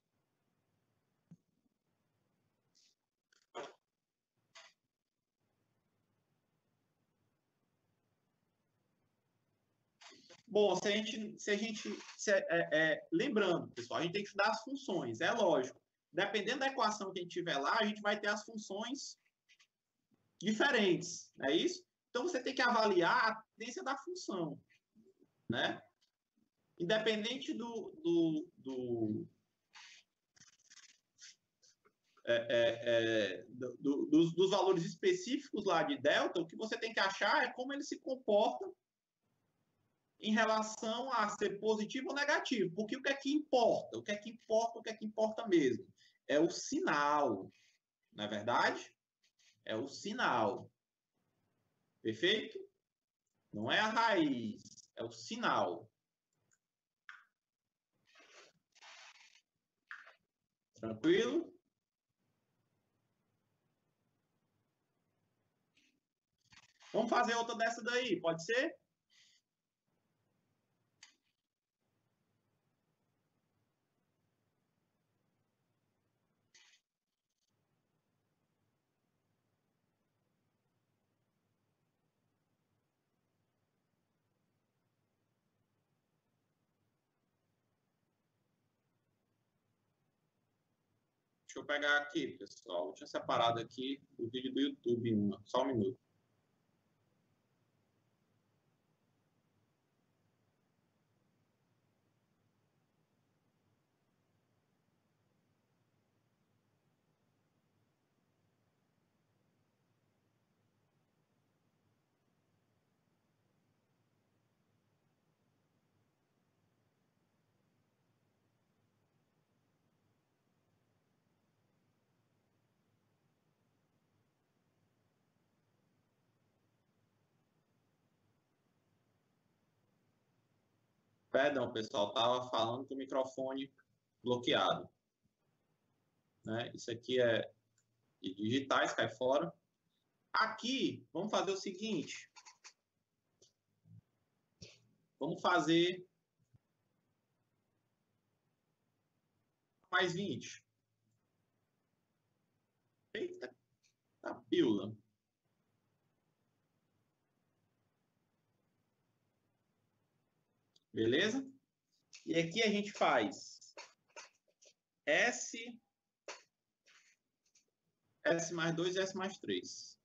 Bom, se a gente... Se a gente se, é, é, lembrando, pessoal, a gente tem que estudar as funções. É lógico. Dependendo da equação que a gente tiver lá, a gente vai ter as funções diferentes. Não é isso? Então, você tem que avaliar a tendência da função. Né? independente do, do, do, é, é, é, do, do dos, dos valores específicos lá de delta, o que você tem que achar é como ele se comporta em relação a ser positivo ou negativo. Porque o que é que importa? O que é que importa? O que é que importa mesmo? É o sinal, não é verdade? É o sinal. Perfeito? Não é a raiz, é o sinal. Tranquilo? Vamos fazer outra dessa daí, pode ser? Deixa eu pegar aqui, pessoal. Eu tinha separado aqui o vídeo do YouTube, uma. Só um minuto. Perdão, pessoal, estava falando com o microfone bloqueado. Né? Isso aqui é de digitais, cai fora. Aqui, vamos fazer o seguinte. Vamos fazer mais vinte. Eita, tá pílula. Beleza? E aqui a gente faz S, S mais dois e S mais três.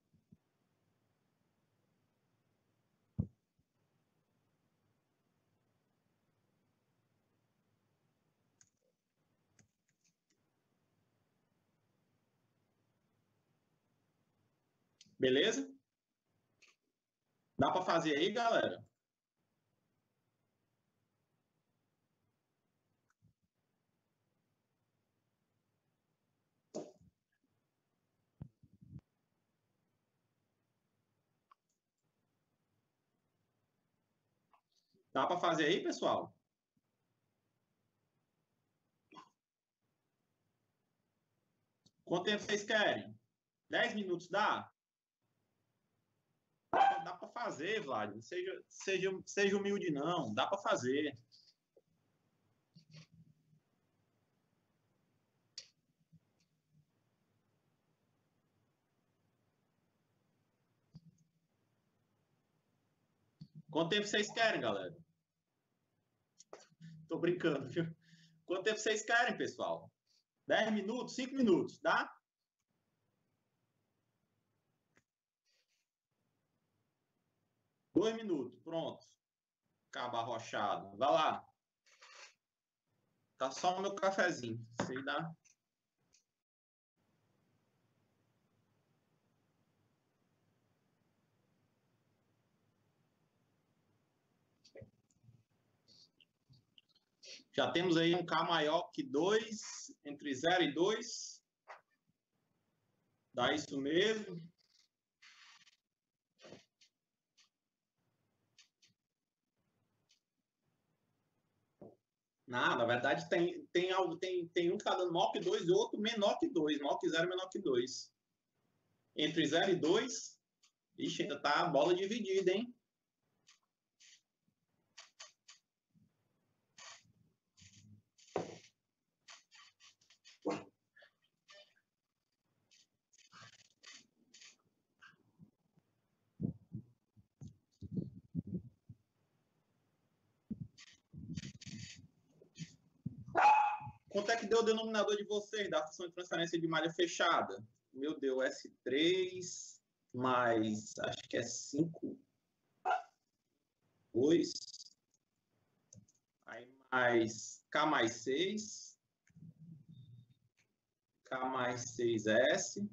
Beleza? Dá para fazer aí, galera? Dá para fazer aí, pessoal? Quanto tempo vocês querem? dez minutos dá? Dá para fazer, Vlad. Não seja, seja, seja humilde, não. Dá para fazer. Quanto tempo vocês querem, galera? Tô brincando, viu? Quanto tempo vocês querem, pessoal? dez minutos? cinco minutos, dá? dois minutos, pronto. Cabo arrochado. Vai lá. Tá só o meu cafezinho. Sei dá. Já temos aí um K maior que dois, entre zero e dois. Dá isso mesmo. Não, na verdade, tem, tem, algo, tem, tem um que está dando maior que dois e outro menor que dois. Maior que zero, menor que dois. Entre zero e dois, ixi, ainda tá a bola dividida, hein? Quanto é que deu o denominador de vocês da função de transferência de malha fechada? O meu deu S três mais, acho que é cinco, dois. Aí mais K mais seis, K mais seis S,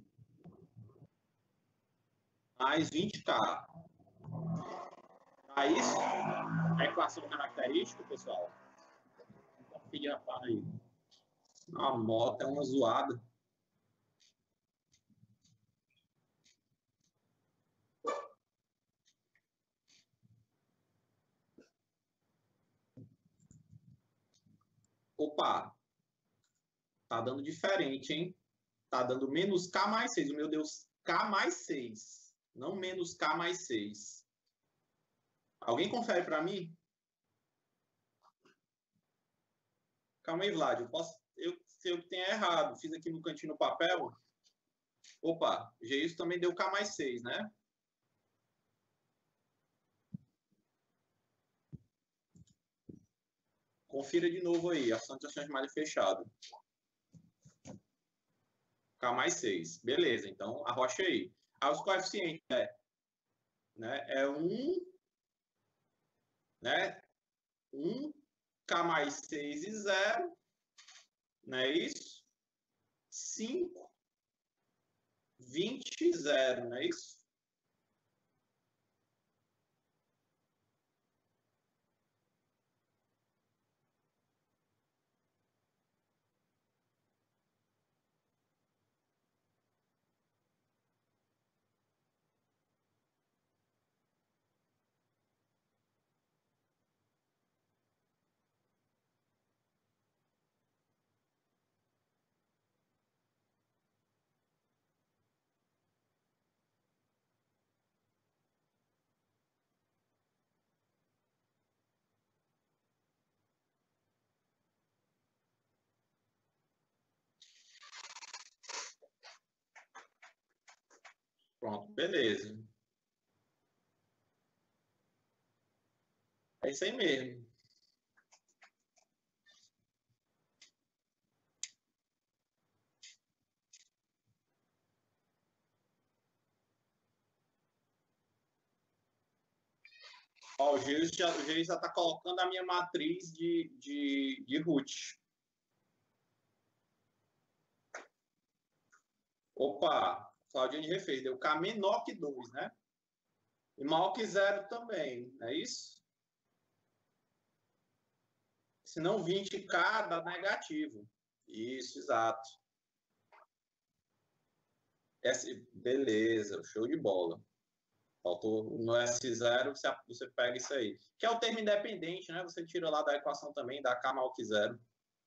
mais vinte K. Tá isso? A equação característica, pessoal. Confia, rapaz, aí. A moto é uma zoada. Opa! Tá dando diferente, hein? Tá dando menos K mais seis. Meu Deus, K mais seis. Não menos K mais seis. Alguém confere para mim? Calma aí, Vlad. Eu posso... Eu, se eu tenho errado, fiz aqui no cantinho no papel. Opa, Geilson também deu K mais seis, né? Confira de novo aí, a Santos de malha fechada. K mais seis. Beleza, então arrocha aí. Aí os coeficientes é, né, é um, né, um, K mais seis e zero, não é isso? cinco, vinte e zero, não é isso? Pronto, beleza. É isso aí mesmo. Ó, o Geis já está colocando a minha matriz de, de, de root. Opa, Claudinha refez. Deu K menor que dois, né? E maior que zero também, não é isso? Senão vinte K dá negativo. Isso, exato. S, beleza, show de bola. Faltou no S zero, você, você pega isso aí. Que é o termo independente, né? Você tira lá da equação também, dá K maior que zero.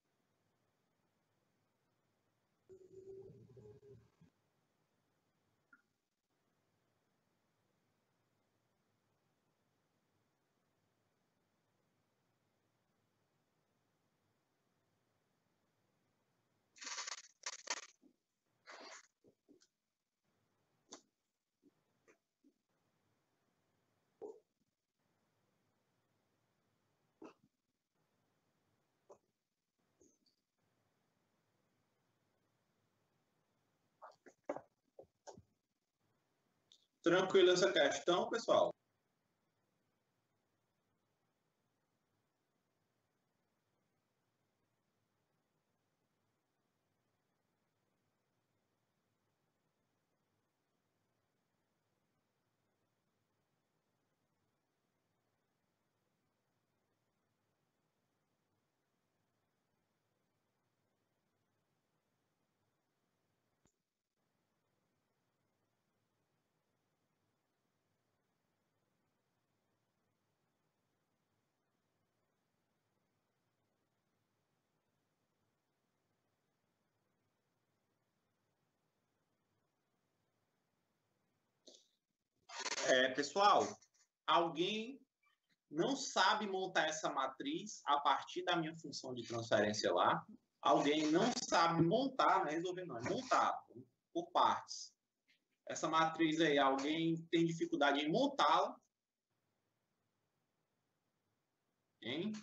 Tranquilo essa questão, pessoal? É, pessoal, alguém não sabe montar essa matriz a partir da minha função de transferência lá? Alguém não sabe montar, não é resolver não, é montar por partes. Essa matriz aí, alguém tem dificuldade em montá-la? Hein?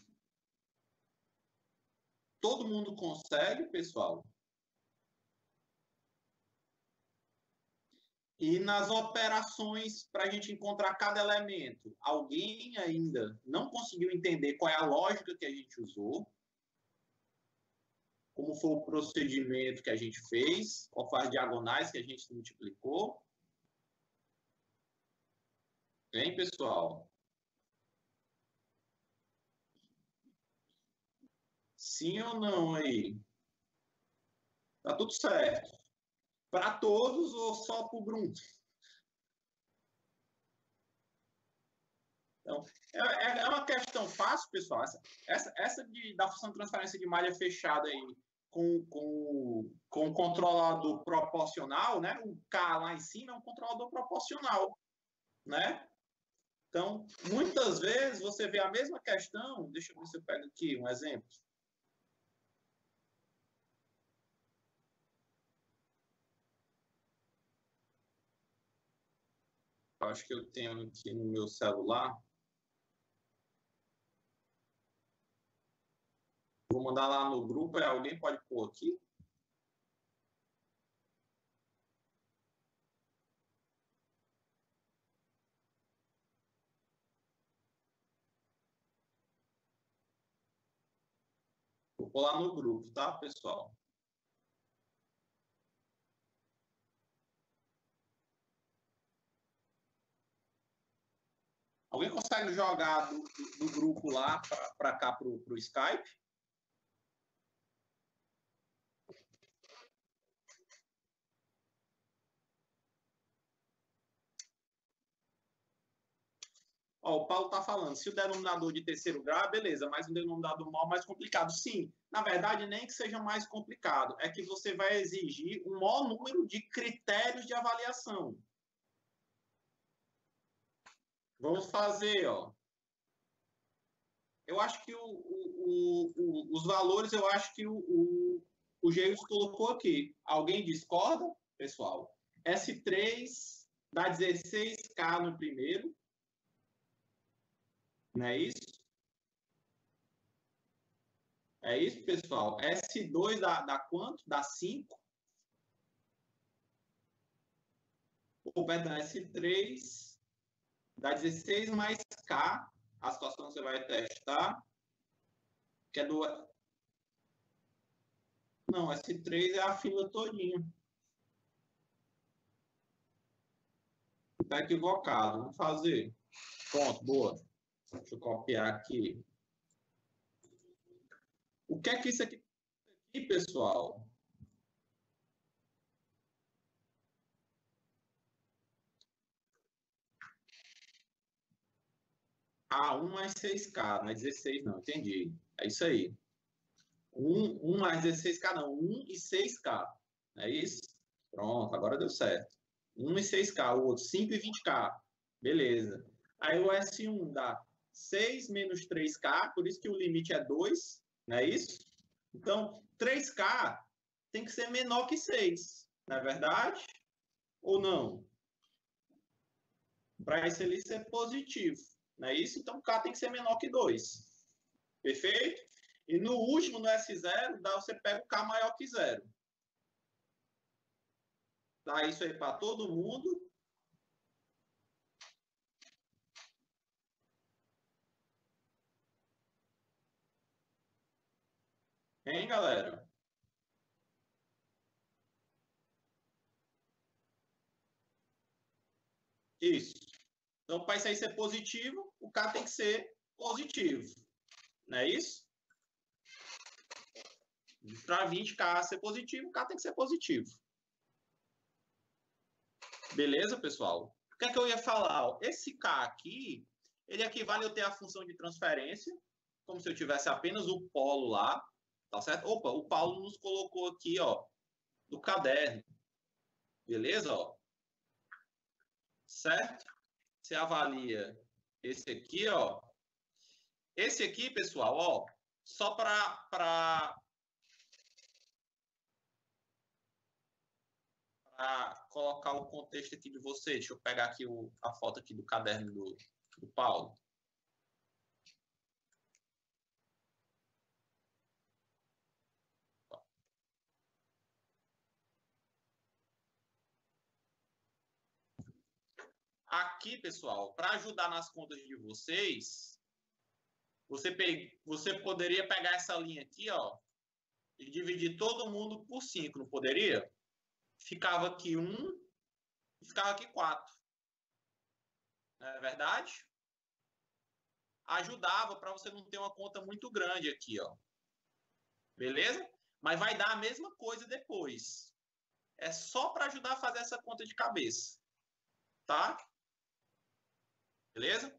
Todo mundo consegue, pessoal? E nas operações, para a gente encontrar cada elemento, alguém ainda não conseguiu entender qual é a lógica que a gente usou, como foi o procedimento que a gente fez, qual foram as diagonais que a gente multiplicou. Bem, pessoal? Sim ou não aí? Tá tudo certo. Para todos ou só para o Bruno? Então, é, é uma questão fácil, pessoal. Essa, essa, essa de, da função de transferência de malha fechada aí com, com, com o controlador proporcional, né? O K lá em cima é um controlador proporcional, né? Então, muitas vezes você vê a mesma questão. Deixa eu ver se eu pego aqui um exemplo. Eu acho que eu tenho aqui no meu celular. Vou mandar lá no grupo. Alguém pode pôr aqui? Vou pôr lá no grupo, tá, pessoal? Alguém consegue jogar do, do, do grupo lá para cá para o Skype? Ó, o Paulo está falando, se o denominador de terceiro grau, beleza, mas um denominador maior mais complicado. Sim, na verdade, nem que seja mais complicado, é que você vai exigir um maior número de critérios de avaliação. Vamos fazer, ó. Eu acho que o, o, o, os valores, eu acho que o, o, o Geiros colocou aqui. Alguém discorda, pessoal? S três dá dezesseis K no primeiro. Não é isso? É isso, pessoal? S dois dá, dá quanto? Dá cinco. Ou, perdão, S três dá dezesseis mais K. A situação que você vai testar. Que é do... Não, S três é a fila todinha. Está equivocado. Vamos fazer. Pronto, boa. Deixa eu copiar aqui. O que é que isso aqui, aqui pessoal? Ah, um mais seis K, não é dezesseis não, entendi. É isso aí. um, um mais dezesseis K não, um e seis K. É isso? Pronto, agora deu certo. um e seis K, o outro cinco e vinte K. Beleza. Aí o S um dá seis menos três K, por isso que o limite é dois, não é isso? Então, três K tem que ser menor que seis, não é verdade? Ou não? Para isso ali ser positivo, não é isso? Então, K tem que ser menor que dois. Perfeito? E no último, no S zero, dá, você pega o K maior que zero. Dá isso aí para todo mundo. Hein, galera? Isso. Então, para isso aí ser positivo, o K tem que ser positivo. Não é isso? Para vinte K ser positivo, o K tem que ser positivo. Beleza, pessoal? O que é que eu ia falar? Esse K aqui, ele equivale a eu ter a função de transferência, como se eu tivesse apenas o polo lá, tá certo? Opa, o Paulo nos colocou aqui, ó, do caderno. Beleza, ó? Certo? Você avalia esse aqui, ó. Esse aqui, pessoal, ó, só para colocar o contexto aqui de vocês. Deixa eu pegar aqui o, a foto aqui do caderno do, do Paulo. aqui, pessoal, para ajudar nas contas de vocês, você, pe... você poderia pegar essa linha aqui, ó, e dividir todo mundo por cinco, não poderia? Ficava aqui um e ficava aqui quatro. Não é verdade? Ajudava para você não ter uma conta muito grande aqui, ó. Beleza? Mas vai dar a mesma coisa depois. É só para ajudar a fazer essa conta de cabeça. Tá? Beleza?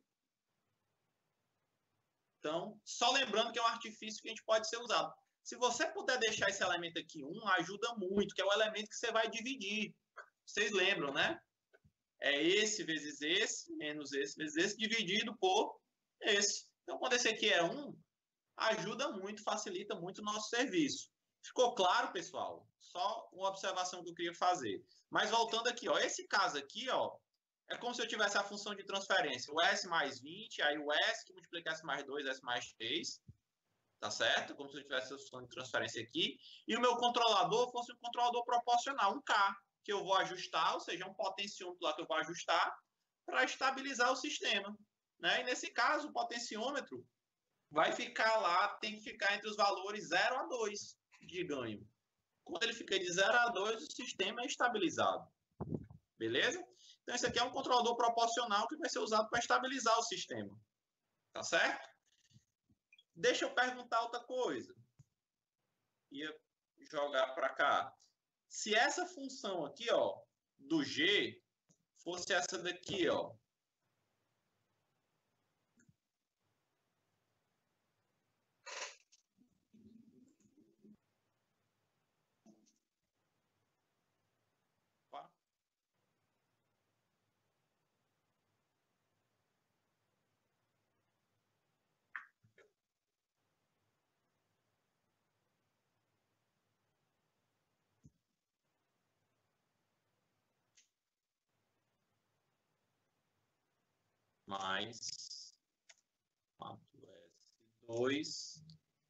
Então, só lembrando que é um artifício que a gente pode ser usado. Se você puder deixar esse elemento aqui um, ajuda muito, que é o elemento que você vai dividir. Vocês lembram, né? É esse vezes esse, menos esse vezes esse, dividido por esse. Então, quando esse aqui é um, ajuda muito, facilita muito o nosso serviço. Ficou claro, pessoal? Só uma observação que eu queria fazer. Mas voltando aqui, ó, esse caso aqui, ó, é como se eu tivesse a função de transferência, o S mais vinte, aí o S que multiplica S mais dois, S mais três, tá certo? Como se eu tivesse a função de transferência aqui. E o meu controlador fosse um controlador proporcional, um K, que eu vou ajustar, ou seja, um potenciômetro lá que eu vou ajustar para estabilizar o sistema. Né? E nesse caso, o potenciômetro vai ficar lá, tem que ficar entre os valores zero a dois de ganho. Quando ele fica de zero a dois, o sistema é estabilizado. Beleza? Então, esse aqui é um controlador proporcional que vai ser usado para estabilizar o sistema. Tá certo? Deixa eu perguntar outra coisa. Ia jogar para cá. Se essa função aqui, ó, do G, fosse essa daqui, ó. Mais quatro S dois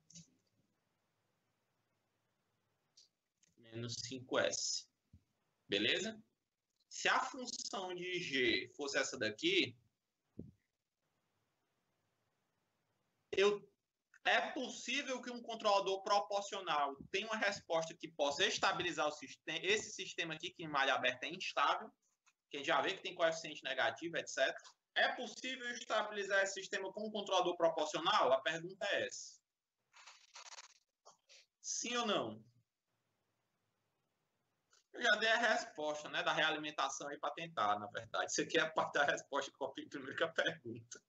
menos cinco S. Beleza? Se a função de G fosse essa daqui, eu, é possível que um controlador proporcional tenha uma resposta que possa estabilizar o sistema, esse sistema aqui, que em malha aberta é instável, que a gente já vê que tem coeficiente negativo, etcétera. É possível estabilizar esse sistema com um controlador proporcional? A pergunta é essa. Sim ou não? Eu já dei a resposta, né, da realimentação aí para tentar, na verdade. Isso aqui é a parte da resposta que eu copiei primeiro que a pergunta.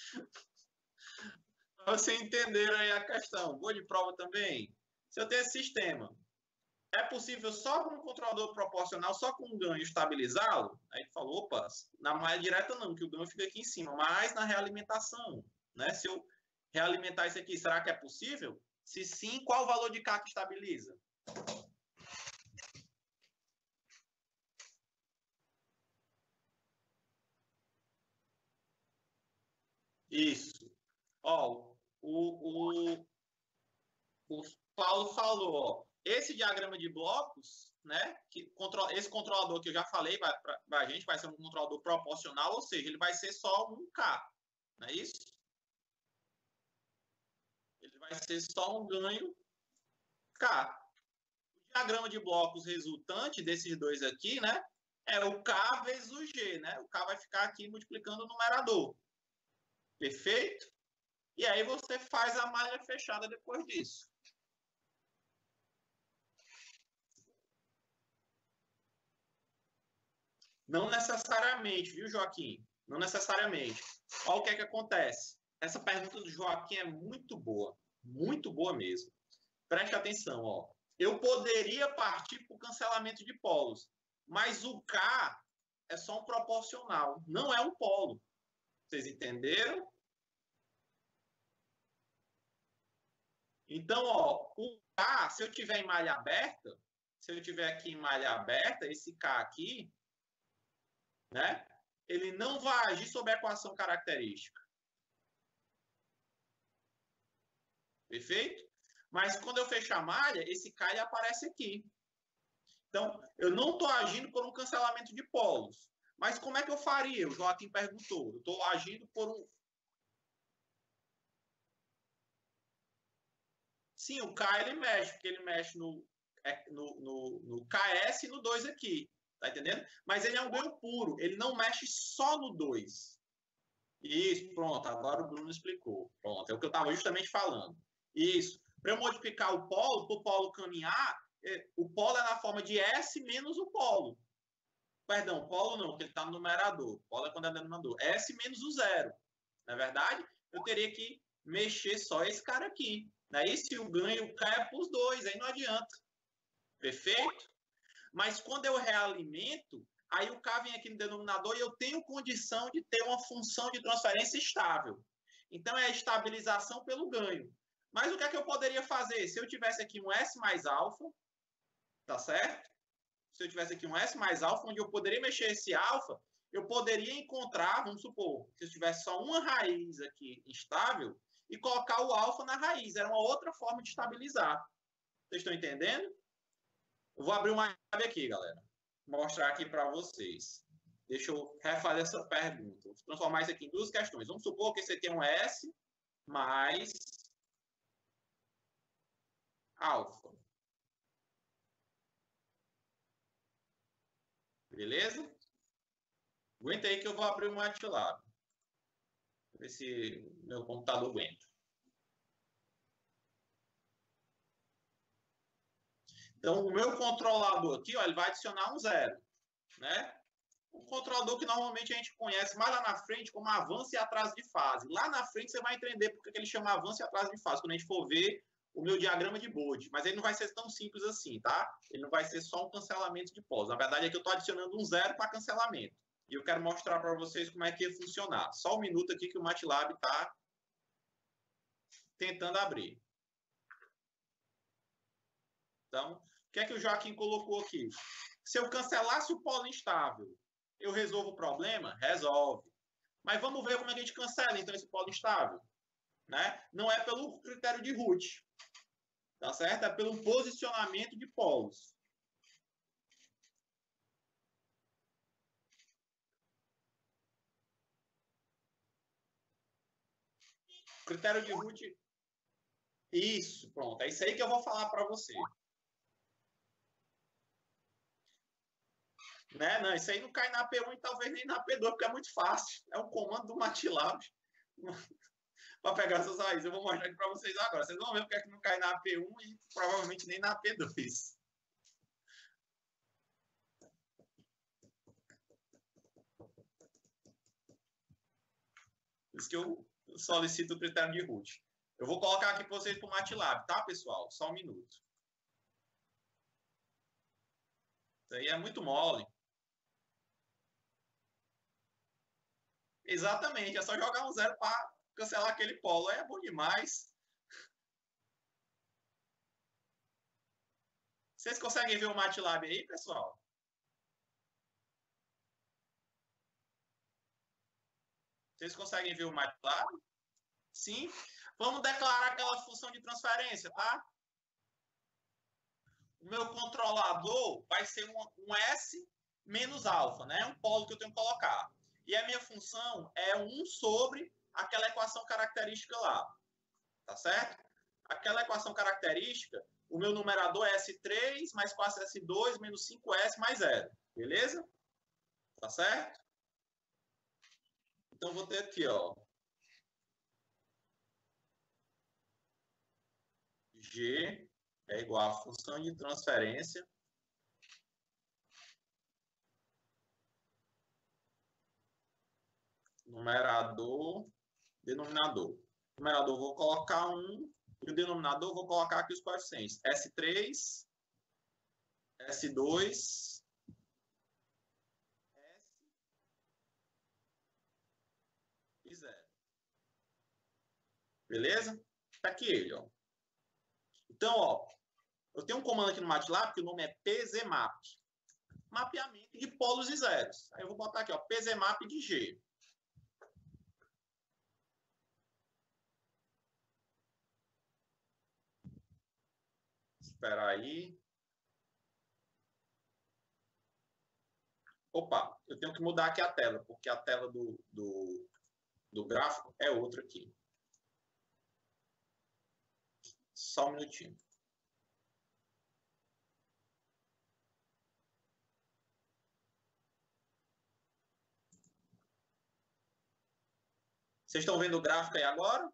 Para vocês entenderem aí a questão. Vou de prova também. Se eu tenho esse sistema, é possível só com um controlador proporcional, só com um ganho, estabilizá-lo? Aí ele falou, opa, na malha direta não, que o ganho fica aqui em cima, mas na realimentação, né? Se eu realimentar isso aqui, será que é possível? Se sim, qual o valor de K que estabiliza? Isso. Ó, o, o, o Paulo falou, ó, esse diagrama de blocos, né, que controla, esse controlador que eu já falei para a gente vai ser um controlador proporcional, ou seja, ele vai ser só um K, não é isso? Ele vai ser só um ganho K. O diagrama de blocos resultante desses dois aqui, né, é o K vezes o G, né? O K vai ficar aqui multiplicando o numerador. Perfeito? E aí você faz a malha fechada depois disso. Não necessariamente, viu, Joaquim? Não necessariamente. Olha o que é que acontece. Essa pergunta do Joaquim é muito boa. Muito boa mesmo. Preste atenção, ó. Eu poderia partir para o cancelamento de polos, mas o K é só um proporcional, não é um polo. Vocês entenderam? Então, ó, o K, se eu tiver em malha aberta, se eu tiver aqui em malha aberta, esse K aqui, né, ele não vai agir sobre a equação característica. Perfeito? Mas quando eu fechar a malha, esse K ele aparece aqui. Então, eu não estou agindo por um cancelamento de polos, Mas como é que eu faria? O Joaquim perguntou. Eu estou agindo por um... Sim, o K ele mexe, porque ele mexe no, no, no, no K S e no dois aqui. Tá entendendo? Mas ele é um ganho puro. Ele não mexe só no dois. Isso, pronto. Agora o Bruno explicou. Pronto, é o que eu estava justamente falando. Isso. Para eu modificar o polo, para o polo caminhar, o polo é na forma de S menos o polo. Perdão, polo não, porque ele está no numerador. Polo é quando é denominador. S menos o zero. Na é verdade, eu teria que mexer só esse cara aqui. Aí, se o ganho cai para os dois, aí não adianta. Perfeito? Mas quando eu realimento, aí o K vem aqui no denominador e eu tenho condição de ter uma função de transferência estável. Então, é a estabilização pelo ganho. Mas o que é que eu poderia fazer? Se eu tivesse aqui um S mais alfa, tá certo? Se eu tivesse aqui um S mais alfa, onde eu poderia mexer esse alfa, eu poderia encontrar, vamos supor, se eu tivesse só uma raiz aqui estável, e colocar o alfa na raiz. Era uma outra forma de estabilizar. Vocês estão entendendo? Eu vou abrir uma chave aqui, galera. Vou mostrar aqui para vocês. Deixa eu refazer essa pergunta. Vou transformar isso aqui em duas questões. Vamos supor que esse aqui é um S mais alfa. Beleza? Aguenta aí que eu vou abrir o MATLAB. Ver se meu computador aguenta. Então, o meu controlador aqui, ó, ele vai adicionar um zero, né? Um controlador que normalmente a gente conhece mais lá na frente como avanço e atraso de fase. Lá na frente você vai entender porque que ele chama avanço e atraso de fase, quando a gente for ver o meu diagrama de Bode. Mas ele não vai ser tão simples assim, tá? Ele não vai ser só um cancelamento de polos. Na verdade, aqui eu estou adicionando um zero para cancelamento. E eu quero mostrar para vocês como é que ia funcionar. Só um minuto aqui que o MATLAB está tentando abrir. Então, o que é que o Joaquim colocou aqui? Se eu cancelasse o polo instável, eu resolvo o problema? Resolve. Mas vamos ver como é que a gente cancela, então, esse polo instável. Né? Não é pelo critério de Root. Tá certo? É pelo posicionamento de polos. Critério de Root. Isso, pronto. É isso aí que eu vou falar para você. Né? Não, isso aí não cai na P um e talvez nem na P dois, porque é muito fácil. É um comando do MATLAB para pegar essas raízes. Eu vou mostrar aqui para vocês agora. Vocês vão ver porque é que não cai na P um e provavelmente nem na P dois. Por isso que eu solicito o critério de Root. Eu vou colocar aqui para vocês para o MATLAB, tá, pessoal? Só um minuto. Isso aí é muito mole. Exatamente, é só jogar um zero para cancelar aquele polo. Aí é bom demais. Vocês conseguem ver o MATLAB aí, pessoal? Vocês conseguem ver o MATLAB? Sim. Vamos declarar aquela função de transferência, tá? O meu controlador vai ser um, um S menos alfa, né? Um polo que eu tenho que colocar. E a minha função é um sobre aquela equação característica lá. Tá certo? Aquela equação característica, o meu numerador é S três mais quatro S dois menos cinco S mais zero. Beleza? Tá certo? Então, vou ter aqui, ó. G é igual a função de transferência numerador, denominador. Numerador vou colocar um e o denominador vou colocar aqui os coeficientes. S três, S dois, S e zero. Beleza? Tá aqui ele, ó. Então, ó, eu tenho um comando aqui no MATLAB que o nome é pzmap. Mapeamento de polos e zeros. Aí eu vou botar aqui, ó, pzmap de G. Espera aí. Opa, eu tenho que mudar aqui a tela, porque a tela do, do, do gráfico é outra aqui. Só um minutinho. Vocês estão vendo o gráfico aí agora?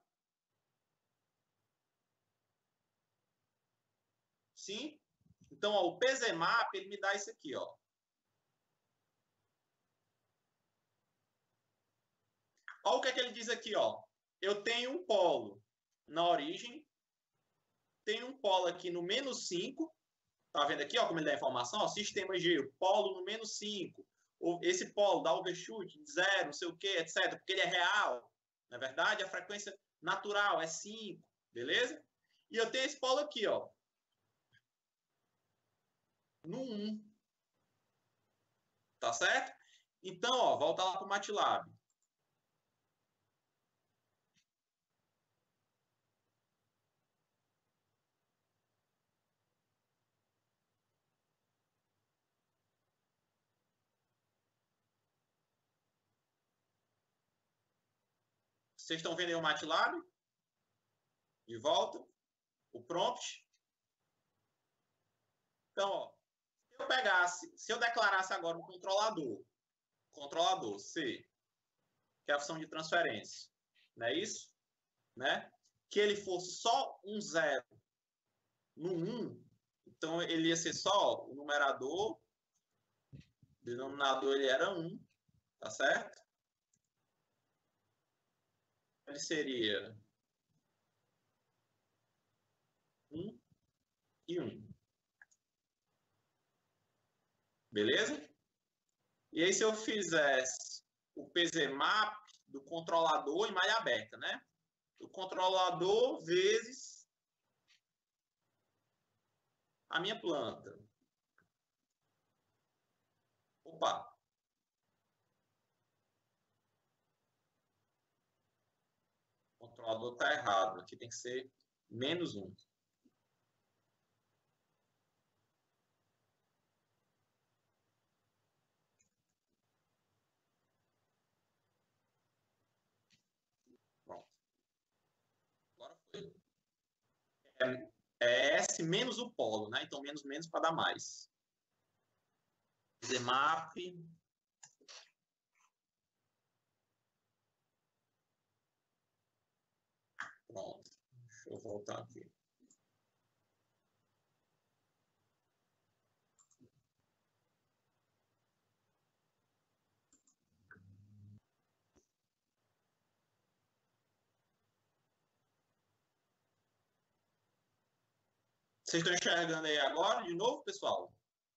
Sim? Então, ó, o P Z Map, ele me dá isso aqui, ó. Olha o que é que ele diz aqui, ó. Eu tenho um polo na origem, tenho um polo aqui no menos cinco, tá vendo aqui, ó, como ele dá a informação? Ó, sistema G, polo no menos cinco. Esse polo dá overshoot, zero, não sei o que, etcétera, porque ele é real. Na verdade, a frequência natural é cinco, beleza? E eu tenho esse polo aqui, ó, no um. Tá certo? Então, ó, volta lá para o MATLAB. Vocês estão vendo aí o MATLAB? De volta. O prompt. Então, ó, se eu pegasse, se eu declarasse agora um controlador, controlador C, que é a função de transferência, não é isso? Né? Que ele fosse só um zero no um, então ele ia ser só o numerador, o denominador ele era um, tá certo? Ele seria um e um. Beleza? E aí, se eu fizesse o P Z Map do controlador em malha aberta, né? O controlador vezes a minha planta. Opa! O controlador está errado. Aqui tem que ser menos um. Pronto. Agora foi. É, é S menos o polo, né? Então, menos, menos para dar mais. P Z Map. Pronto. Deixa eu voltar aqui. Vocês estão enxergando aí agora, de novo, pessoal?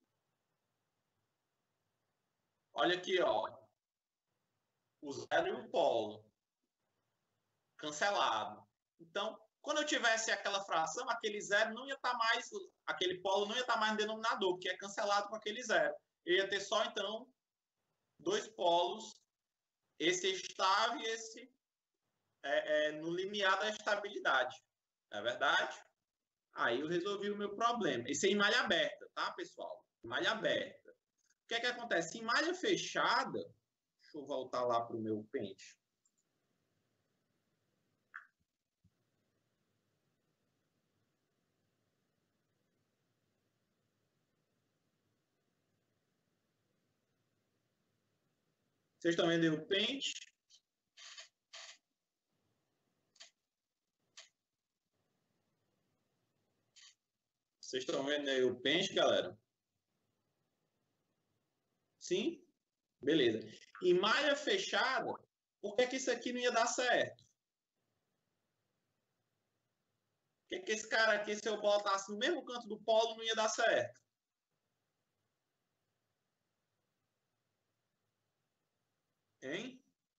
Olha aqui, ó. O zero e o polo. Cancelado. Então, quando eu tivesse aquela fração, aquele zero não ia estar tá mais, aquele polo não ia estar tá mais no denominador, porque é cancelado com aquele zero. Eu ia ter só, então, dois polos, esse estável e esse é, é, no limiar da estabilidade. Não é verdade? Aí eu resolvi o meu problema. Isso é em malha aberta, tá, pessoal? Malha aberta. O que é que acontece? Em malha fechada, deixa eu voltar lá para o meu pente. Vocês estão vendo aí o pente? Vocês estão vendo aí o pente, galera? Sim? Beleza. Em malha fechada, por que, que isso aqui não ia dar certo? Por que, que esse cara aqui, se eu botasse no mesmo canto do polo, não ia dar certo? Hein?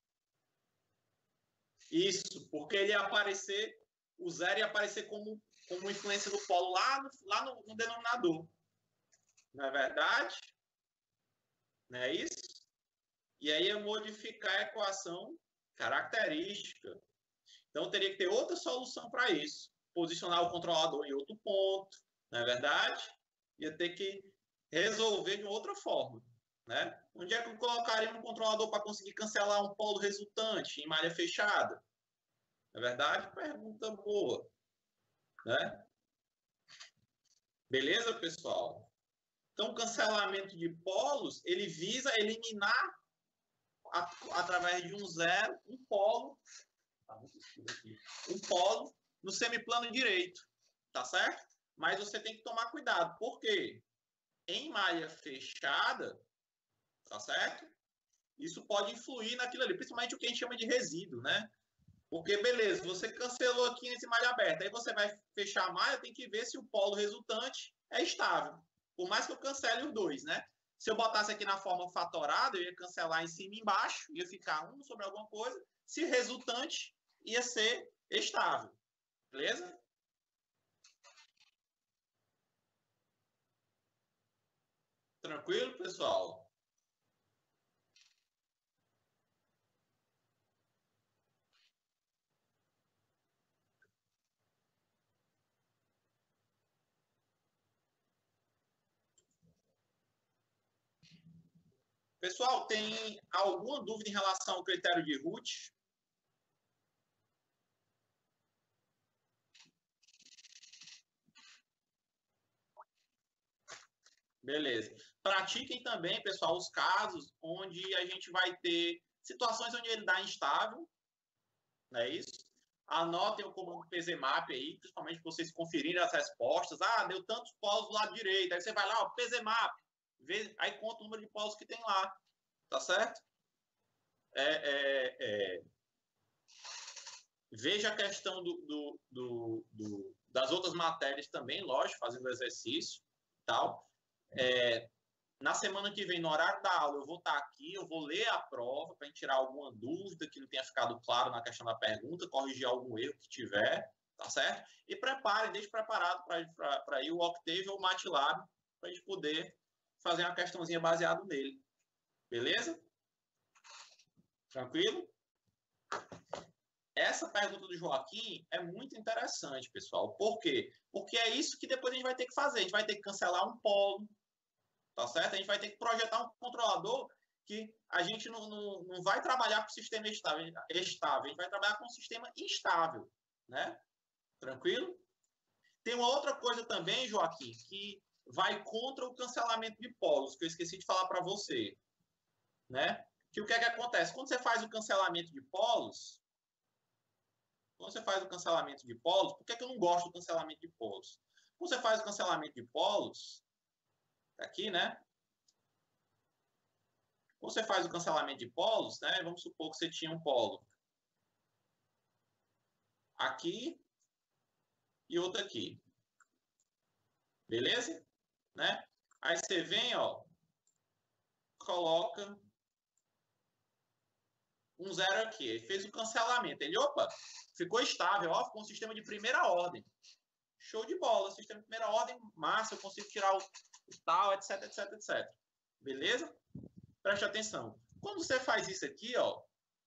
Isso, porque ele ia aparecer, o zero ia aparecer como, como influência do polo lá no, lá no, no denominador. Não é verdade? Não é isso? E aí ia modificar a equação característica. Então, teria que ter outra solução para isso. Posicionar o controlador em outro ponto, não é verdade? Ia ter que resolver de outra forma. Né? Onde é que eu colocaria um controlador para conseguir cancelar um polo resultante em malha fechada? Na verdade, pergunta boa. Né? Beleza, pessoal? Então, o cancelamento de polos, ele visa eliminar, a, através de um zero, um polo, um polo no semiplano direito. Tá certo? Mas você tem que tomar cuidado. Por quê? Em malha fechada, tá certo? Isso pode influir naquilo ali, principalmente o que a gente chama de resíduo, né? Porque, beleza, você cancelou aqui nesse malha aberta, aí você vai fechar a malha, tem que ver se o polo resultante é estável. Por mais que eu cancele os dois, né? Se eu botasse aqui na forma fatorada, eu ia cancelar em cima e embaixo, ia ficar um sobre alguma coisa, se resultante ia ser estável. Beleza? Tranquilo, pessoal? Pessoal, tem alguma dúvida em relação ao critério de Ruth? Beleza. Pratiquem também, pessoal, os casos onde a gente vai ter situações onde ele dá instável, não é isso? Anotem o comando P Z map aí, principalmente para vocês conferirem as respostas. Ah, deu tantos polos do lado direito. Aí você vai lá, ó, P Z map, vê, aí conta o número de polos que tem lá, tá certo? É, é, é. Veja a questão do, do, do, do, das outras matérias também, lógico, fazendo exercício tal. É, na semana que vem, no horário da aula, eu vou estar aqui, eu vou ler a prova para tirar alguma dúvida que não tenha ficado claro na questão da pergunta, corrigir algum erro que tiver, tá certo? E prepare, deixe preparado para ir o Octave ou o MATLAB, para a gente poder fazer uma questãozinha baseada nele. Beleza? Tranquilo? Essa pergunta do Joaquim é muito interessante, pessoal. Por quê? Porque é isso que depois a gente vai ter que fazer. A gente vai ter que cancelar um polo, tá certo? A gente vai ter que projetar um controlador que a gente não, não, não vai trabalhar com sistema estável, estável, a gente vai trabalhar com um sistema instável, né? Tranquilo? Tem uma outra coisa também, Joaquim, que vai contra o cancelamento de polos, que eu esqueci de falar para você, né? Que o que é que acontece? Quando você faz o cancelamento de polos, quando você faz o cancelamento de polos, por que, é que eu não gosto do cancelamento de polos? Quando você faz o cancelamento de polos, aqui, né? Quando você faz o cancelamento de polos, né? Vamos supor que você tinha um polo aqui e outro aqui. Beleza? Né? Aí você vem, ó, coloca um zero aqui. Ele fez o cancelamento. Ele, opa, ficou estável, ó, ficou um sistema de primeira ordem. Show de bola, sistema de primeira ordem, massa, eu consigo tirar o, o tal, etc, etc, etcétera. Beleza? Preste atenção. Quando você faz isso aqui, ó,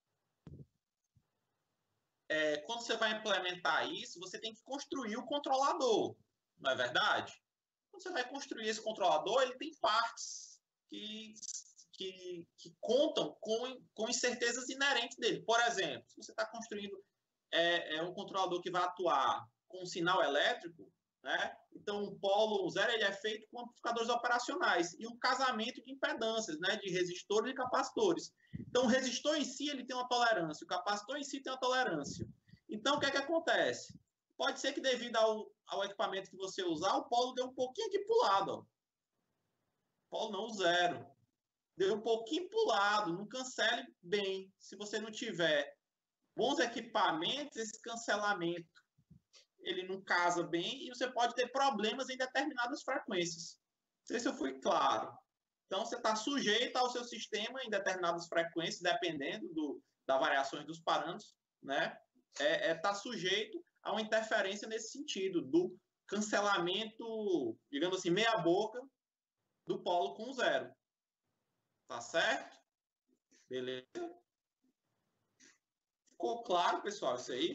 é, quando você vai implementar isso, você tem que construir o controlador, não é verdade? Quando você vai construir esse controlador, ele tem partes que, que, que contam com, com incertezas inerentes dele. Por exemplo, se você está construindo é, é um controlador que vai atuar com um sinal elétrico, né? Então, um polo um zero ele é feito com amplificadores operacionais e um casamento de impedâncias, né? De resistores e capacitores. Então, o resistor em si ele tem uma tolerância, o capacitor em si tem uma tolerância. Então, o que é que acontece? Pode ser que devido ao, ao equipamento que você usar, o polo dê um pouquinho aqui para o lado. Ó. Polo não, zero. Deu um pouquinho para o lado, não cancele bem. Se você não tiver bons equipamentos, esse cancelamento ele não casa bem e você pode ter problemas em determinadas frequências. Não sei se eu fui claro. Então, você está sujeito ao seu sistema em determinadas frequências, dependendo do, das variações dos parâmetros, né? É, é, tá sujeito a uma interferência nesse sentido, do cancelamento, digamos assim, meia boca do polo com zero. Tá certo? Beleza? Ficou claro, pessoal, isso aí?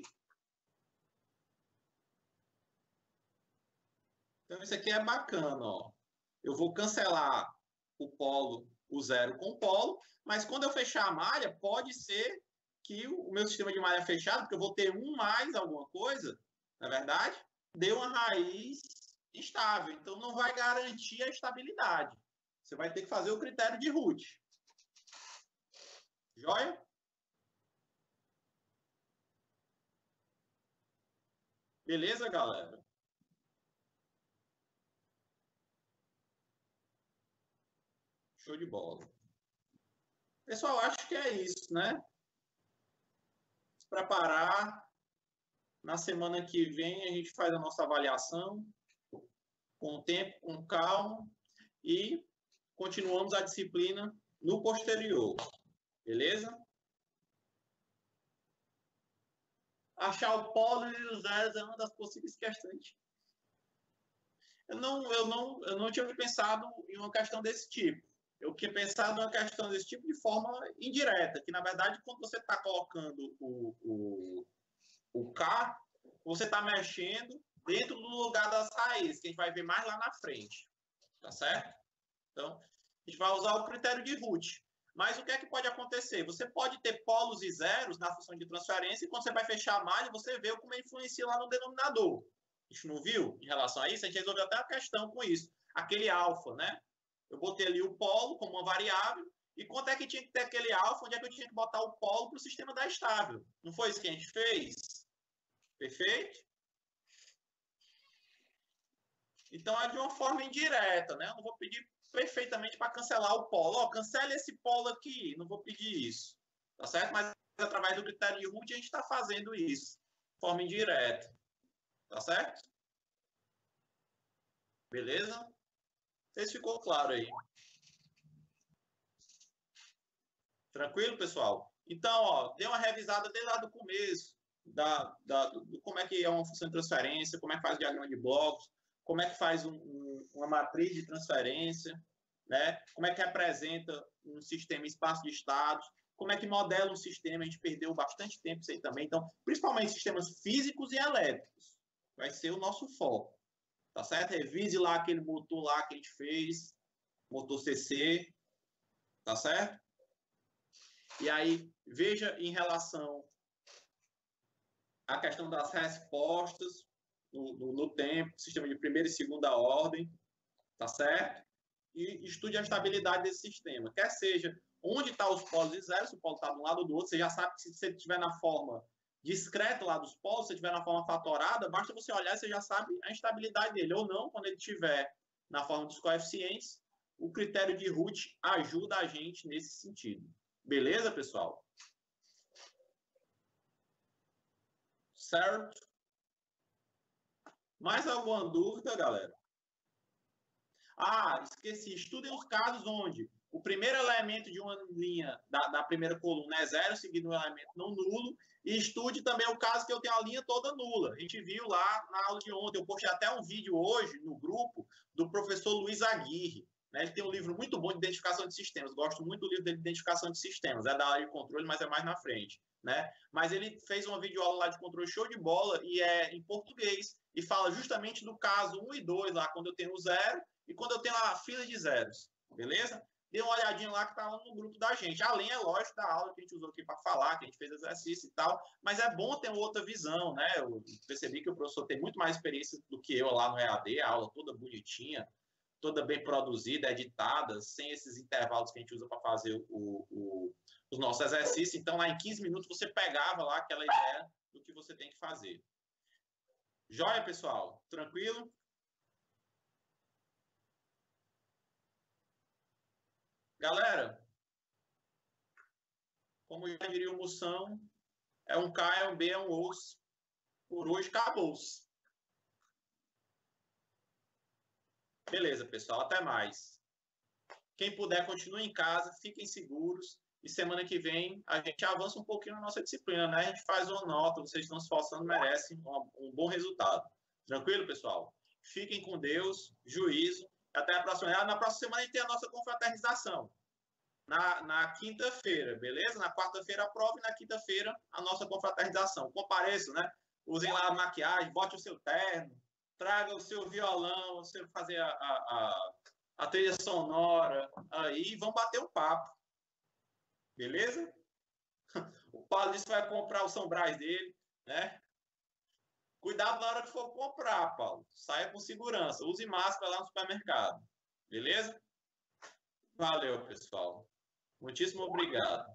Então, isso aqui é bacana, ó. Eu vou cancelar o polo o zero com o polo, mas quando eu fechar a malha, pode ser que o meu sistema de malha fechado, porque eu vou ter um mais alguma coisa, na verdade, dê uma raiz estável. Então, não vai garantir a estabilidade. Você vai ter que fazer o critério de Root. Joia? Beleza, galera? Show de bola. Pessoal, acho que é isso, né? Se preparar. Na semana que vem, a gente faz a nossa avaliação, com o tempo, com calma, e continuamos a disciplina no posterior. Beleza? Achar o polo e os zeros é uma das possíveis questões. Eu não, eu, não, eu não tinha pensado em uma questão desse tipo. Eu tinha pensado em uma questão desse tipo de forma indireta, que, na verdade, quando você está colocando o, o, o K, você está mexendo dentro do lugar das raízes, que a gente vai ver mais lá na frente. Tá certo? Então, a gente vai usar o critério de Root. Mas o que é que pode acontecer? Você pode ter polos e zeros na função de transferência, e quando você vai fechar a malha, você vê como influencia lá no denominador. A gente não viu em relação a isso? A gente resolveu até a questão com isso. Aquele alfa, né? Eu botei ali o polo como uma variável, e quanto é que tinha que ter aquele alfa? Onde é que eu tinha que botar o polo para o sistema dar estável? Não foi isso que a gente fez? Perfeito? Então, é de uma forma indireta, né? Eu não vou pedir perfeitamente para cancelar o polo. Ó, cancele esse polo aqui, não vou pedir isso. Tá certo? Mas através do critério de Root, a gente está fazendo isso de forma indireta. Tá certo? Beleza? Não sei se ficou claro aí. Tranquilo, pessoal? Então, ó, dê uma revisada desde lá do começo, da, da, do, como é que é uma função de transferência, como é que faz o diagrama de blocos, como é que faz um, um, uma matriz de transferência, né? Como é que representa um sistema em espaço de estados, como é que modela um sistema, a gente perdeu bastante tempo isso aí também. Então, principalmente sistemas físicos e elétricos, vai ser o nosso foco, tá certo? Revise lá aquele motor lá que a gente fez, motor C C, tá certo? E aí, veja em relação à questão das respostas no, no, no tempo, sistema de primeira e segunda ordem, tá certo? E estude a estabilidade desse sistema. Quer seja onde estão tá os polos e zeros, se o polo está de um lado ou do outro, você já sabe que se você estiver na forma discreta lá dos polos, se você estiver na forma fatorada, basta você olhar e você já sabe a instabilidade dele. Ou não, quando ele estiver na forma dos coeficientes, o critério de Root ajuda a gente nesse sentido. Beleza, pessoal? Certo? Mais alguma dúvida, galera? Ah, esqueci. Estudem os casos onde o primeiro elemento de uma linha da, da primeira coluna é zero, seguido um elemento não nulo. E estude também o caso que eu tenho a linha toda nula. A gente viu lá na aula de ontem. Eu postei até um vídeo hoje no grupo do professor Luiz Aguirre. Né? Ele tem um livro muito bom de identificação de sistemas. Gosto muito do livro dele de identificação de sistemas. É da área de controle, mas é mais na frente. Né? Mas ele fez uma videoaula lá de controle show de bola e é em português. E fala justamente do caso um e dois, lá quando eu tenho o zero e quando eu tenho a fila de zeros. Beleza? Dê uma olhadinha lá que está lá no grupo da gente. Além, é lógico, da aula que a gente usou aqui para falar, que a gente fez exercício e tal, mas é bom ter outra visão, né? Eu percebi que o professor tem muito mais experiência do que eu lá no E A D, a aula toda bonitinha, toda bem produzida, editada, sem esses intervalos que a gente usa para fazer o, o, os nossos exercícios. Então, lá em quinze minutos, você pegava lá aquela ideia do que você tem que fazer. Joia, pessoal? Tranquilo? Galera, como já diria o Moção, é um K, é um B, é um osso. Por hoje, acabou-se. Beleza, pessoal. Até mais. Quem puder, continue em casa, fiquem seguros. E semana que vem a gente avança um pouquinho na nossa disciplina, né? A gente faz uma nota, vocês estão se esforçando, merecem um, um bom resultado. Tranquilo, pessoal? Fiquem com Deus, juízo. Até a próxima. Na próxima semana a gente tem a nossa confraternização. Na, na quinta-feira, beleza? Na quarta-feira a prova e na quinta-feira a nossa confraternização. Compareçam, né? Usem lá a maquiagem, bote o seu terno, traga o seu violão, você fazer a, a, a, a trilha sonora, aí vão bater um papo. Beleza? O Paulo disse que vai comprar o São Brás dele, né? Cuidado na hora que for comprar, Paulo. Saia com segurança. Use máscara lá no supermercado. Beleza? Valeu, pessoal. Muitíssimo obrigado.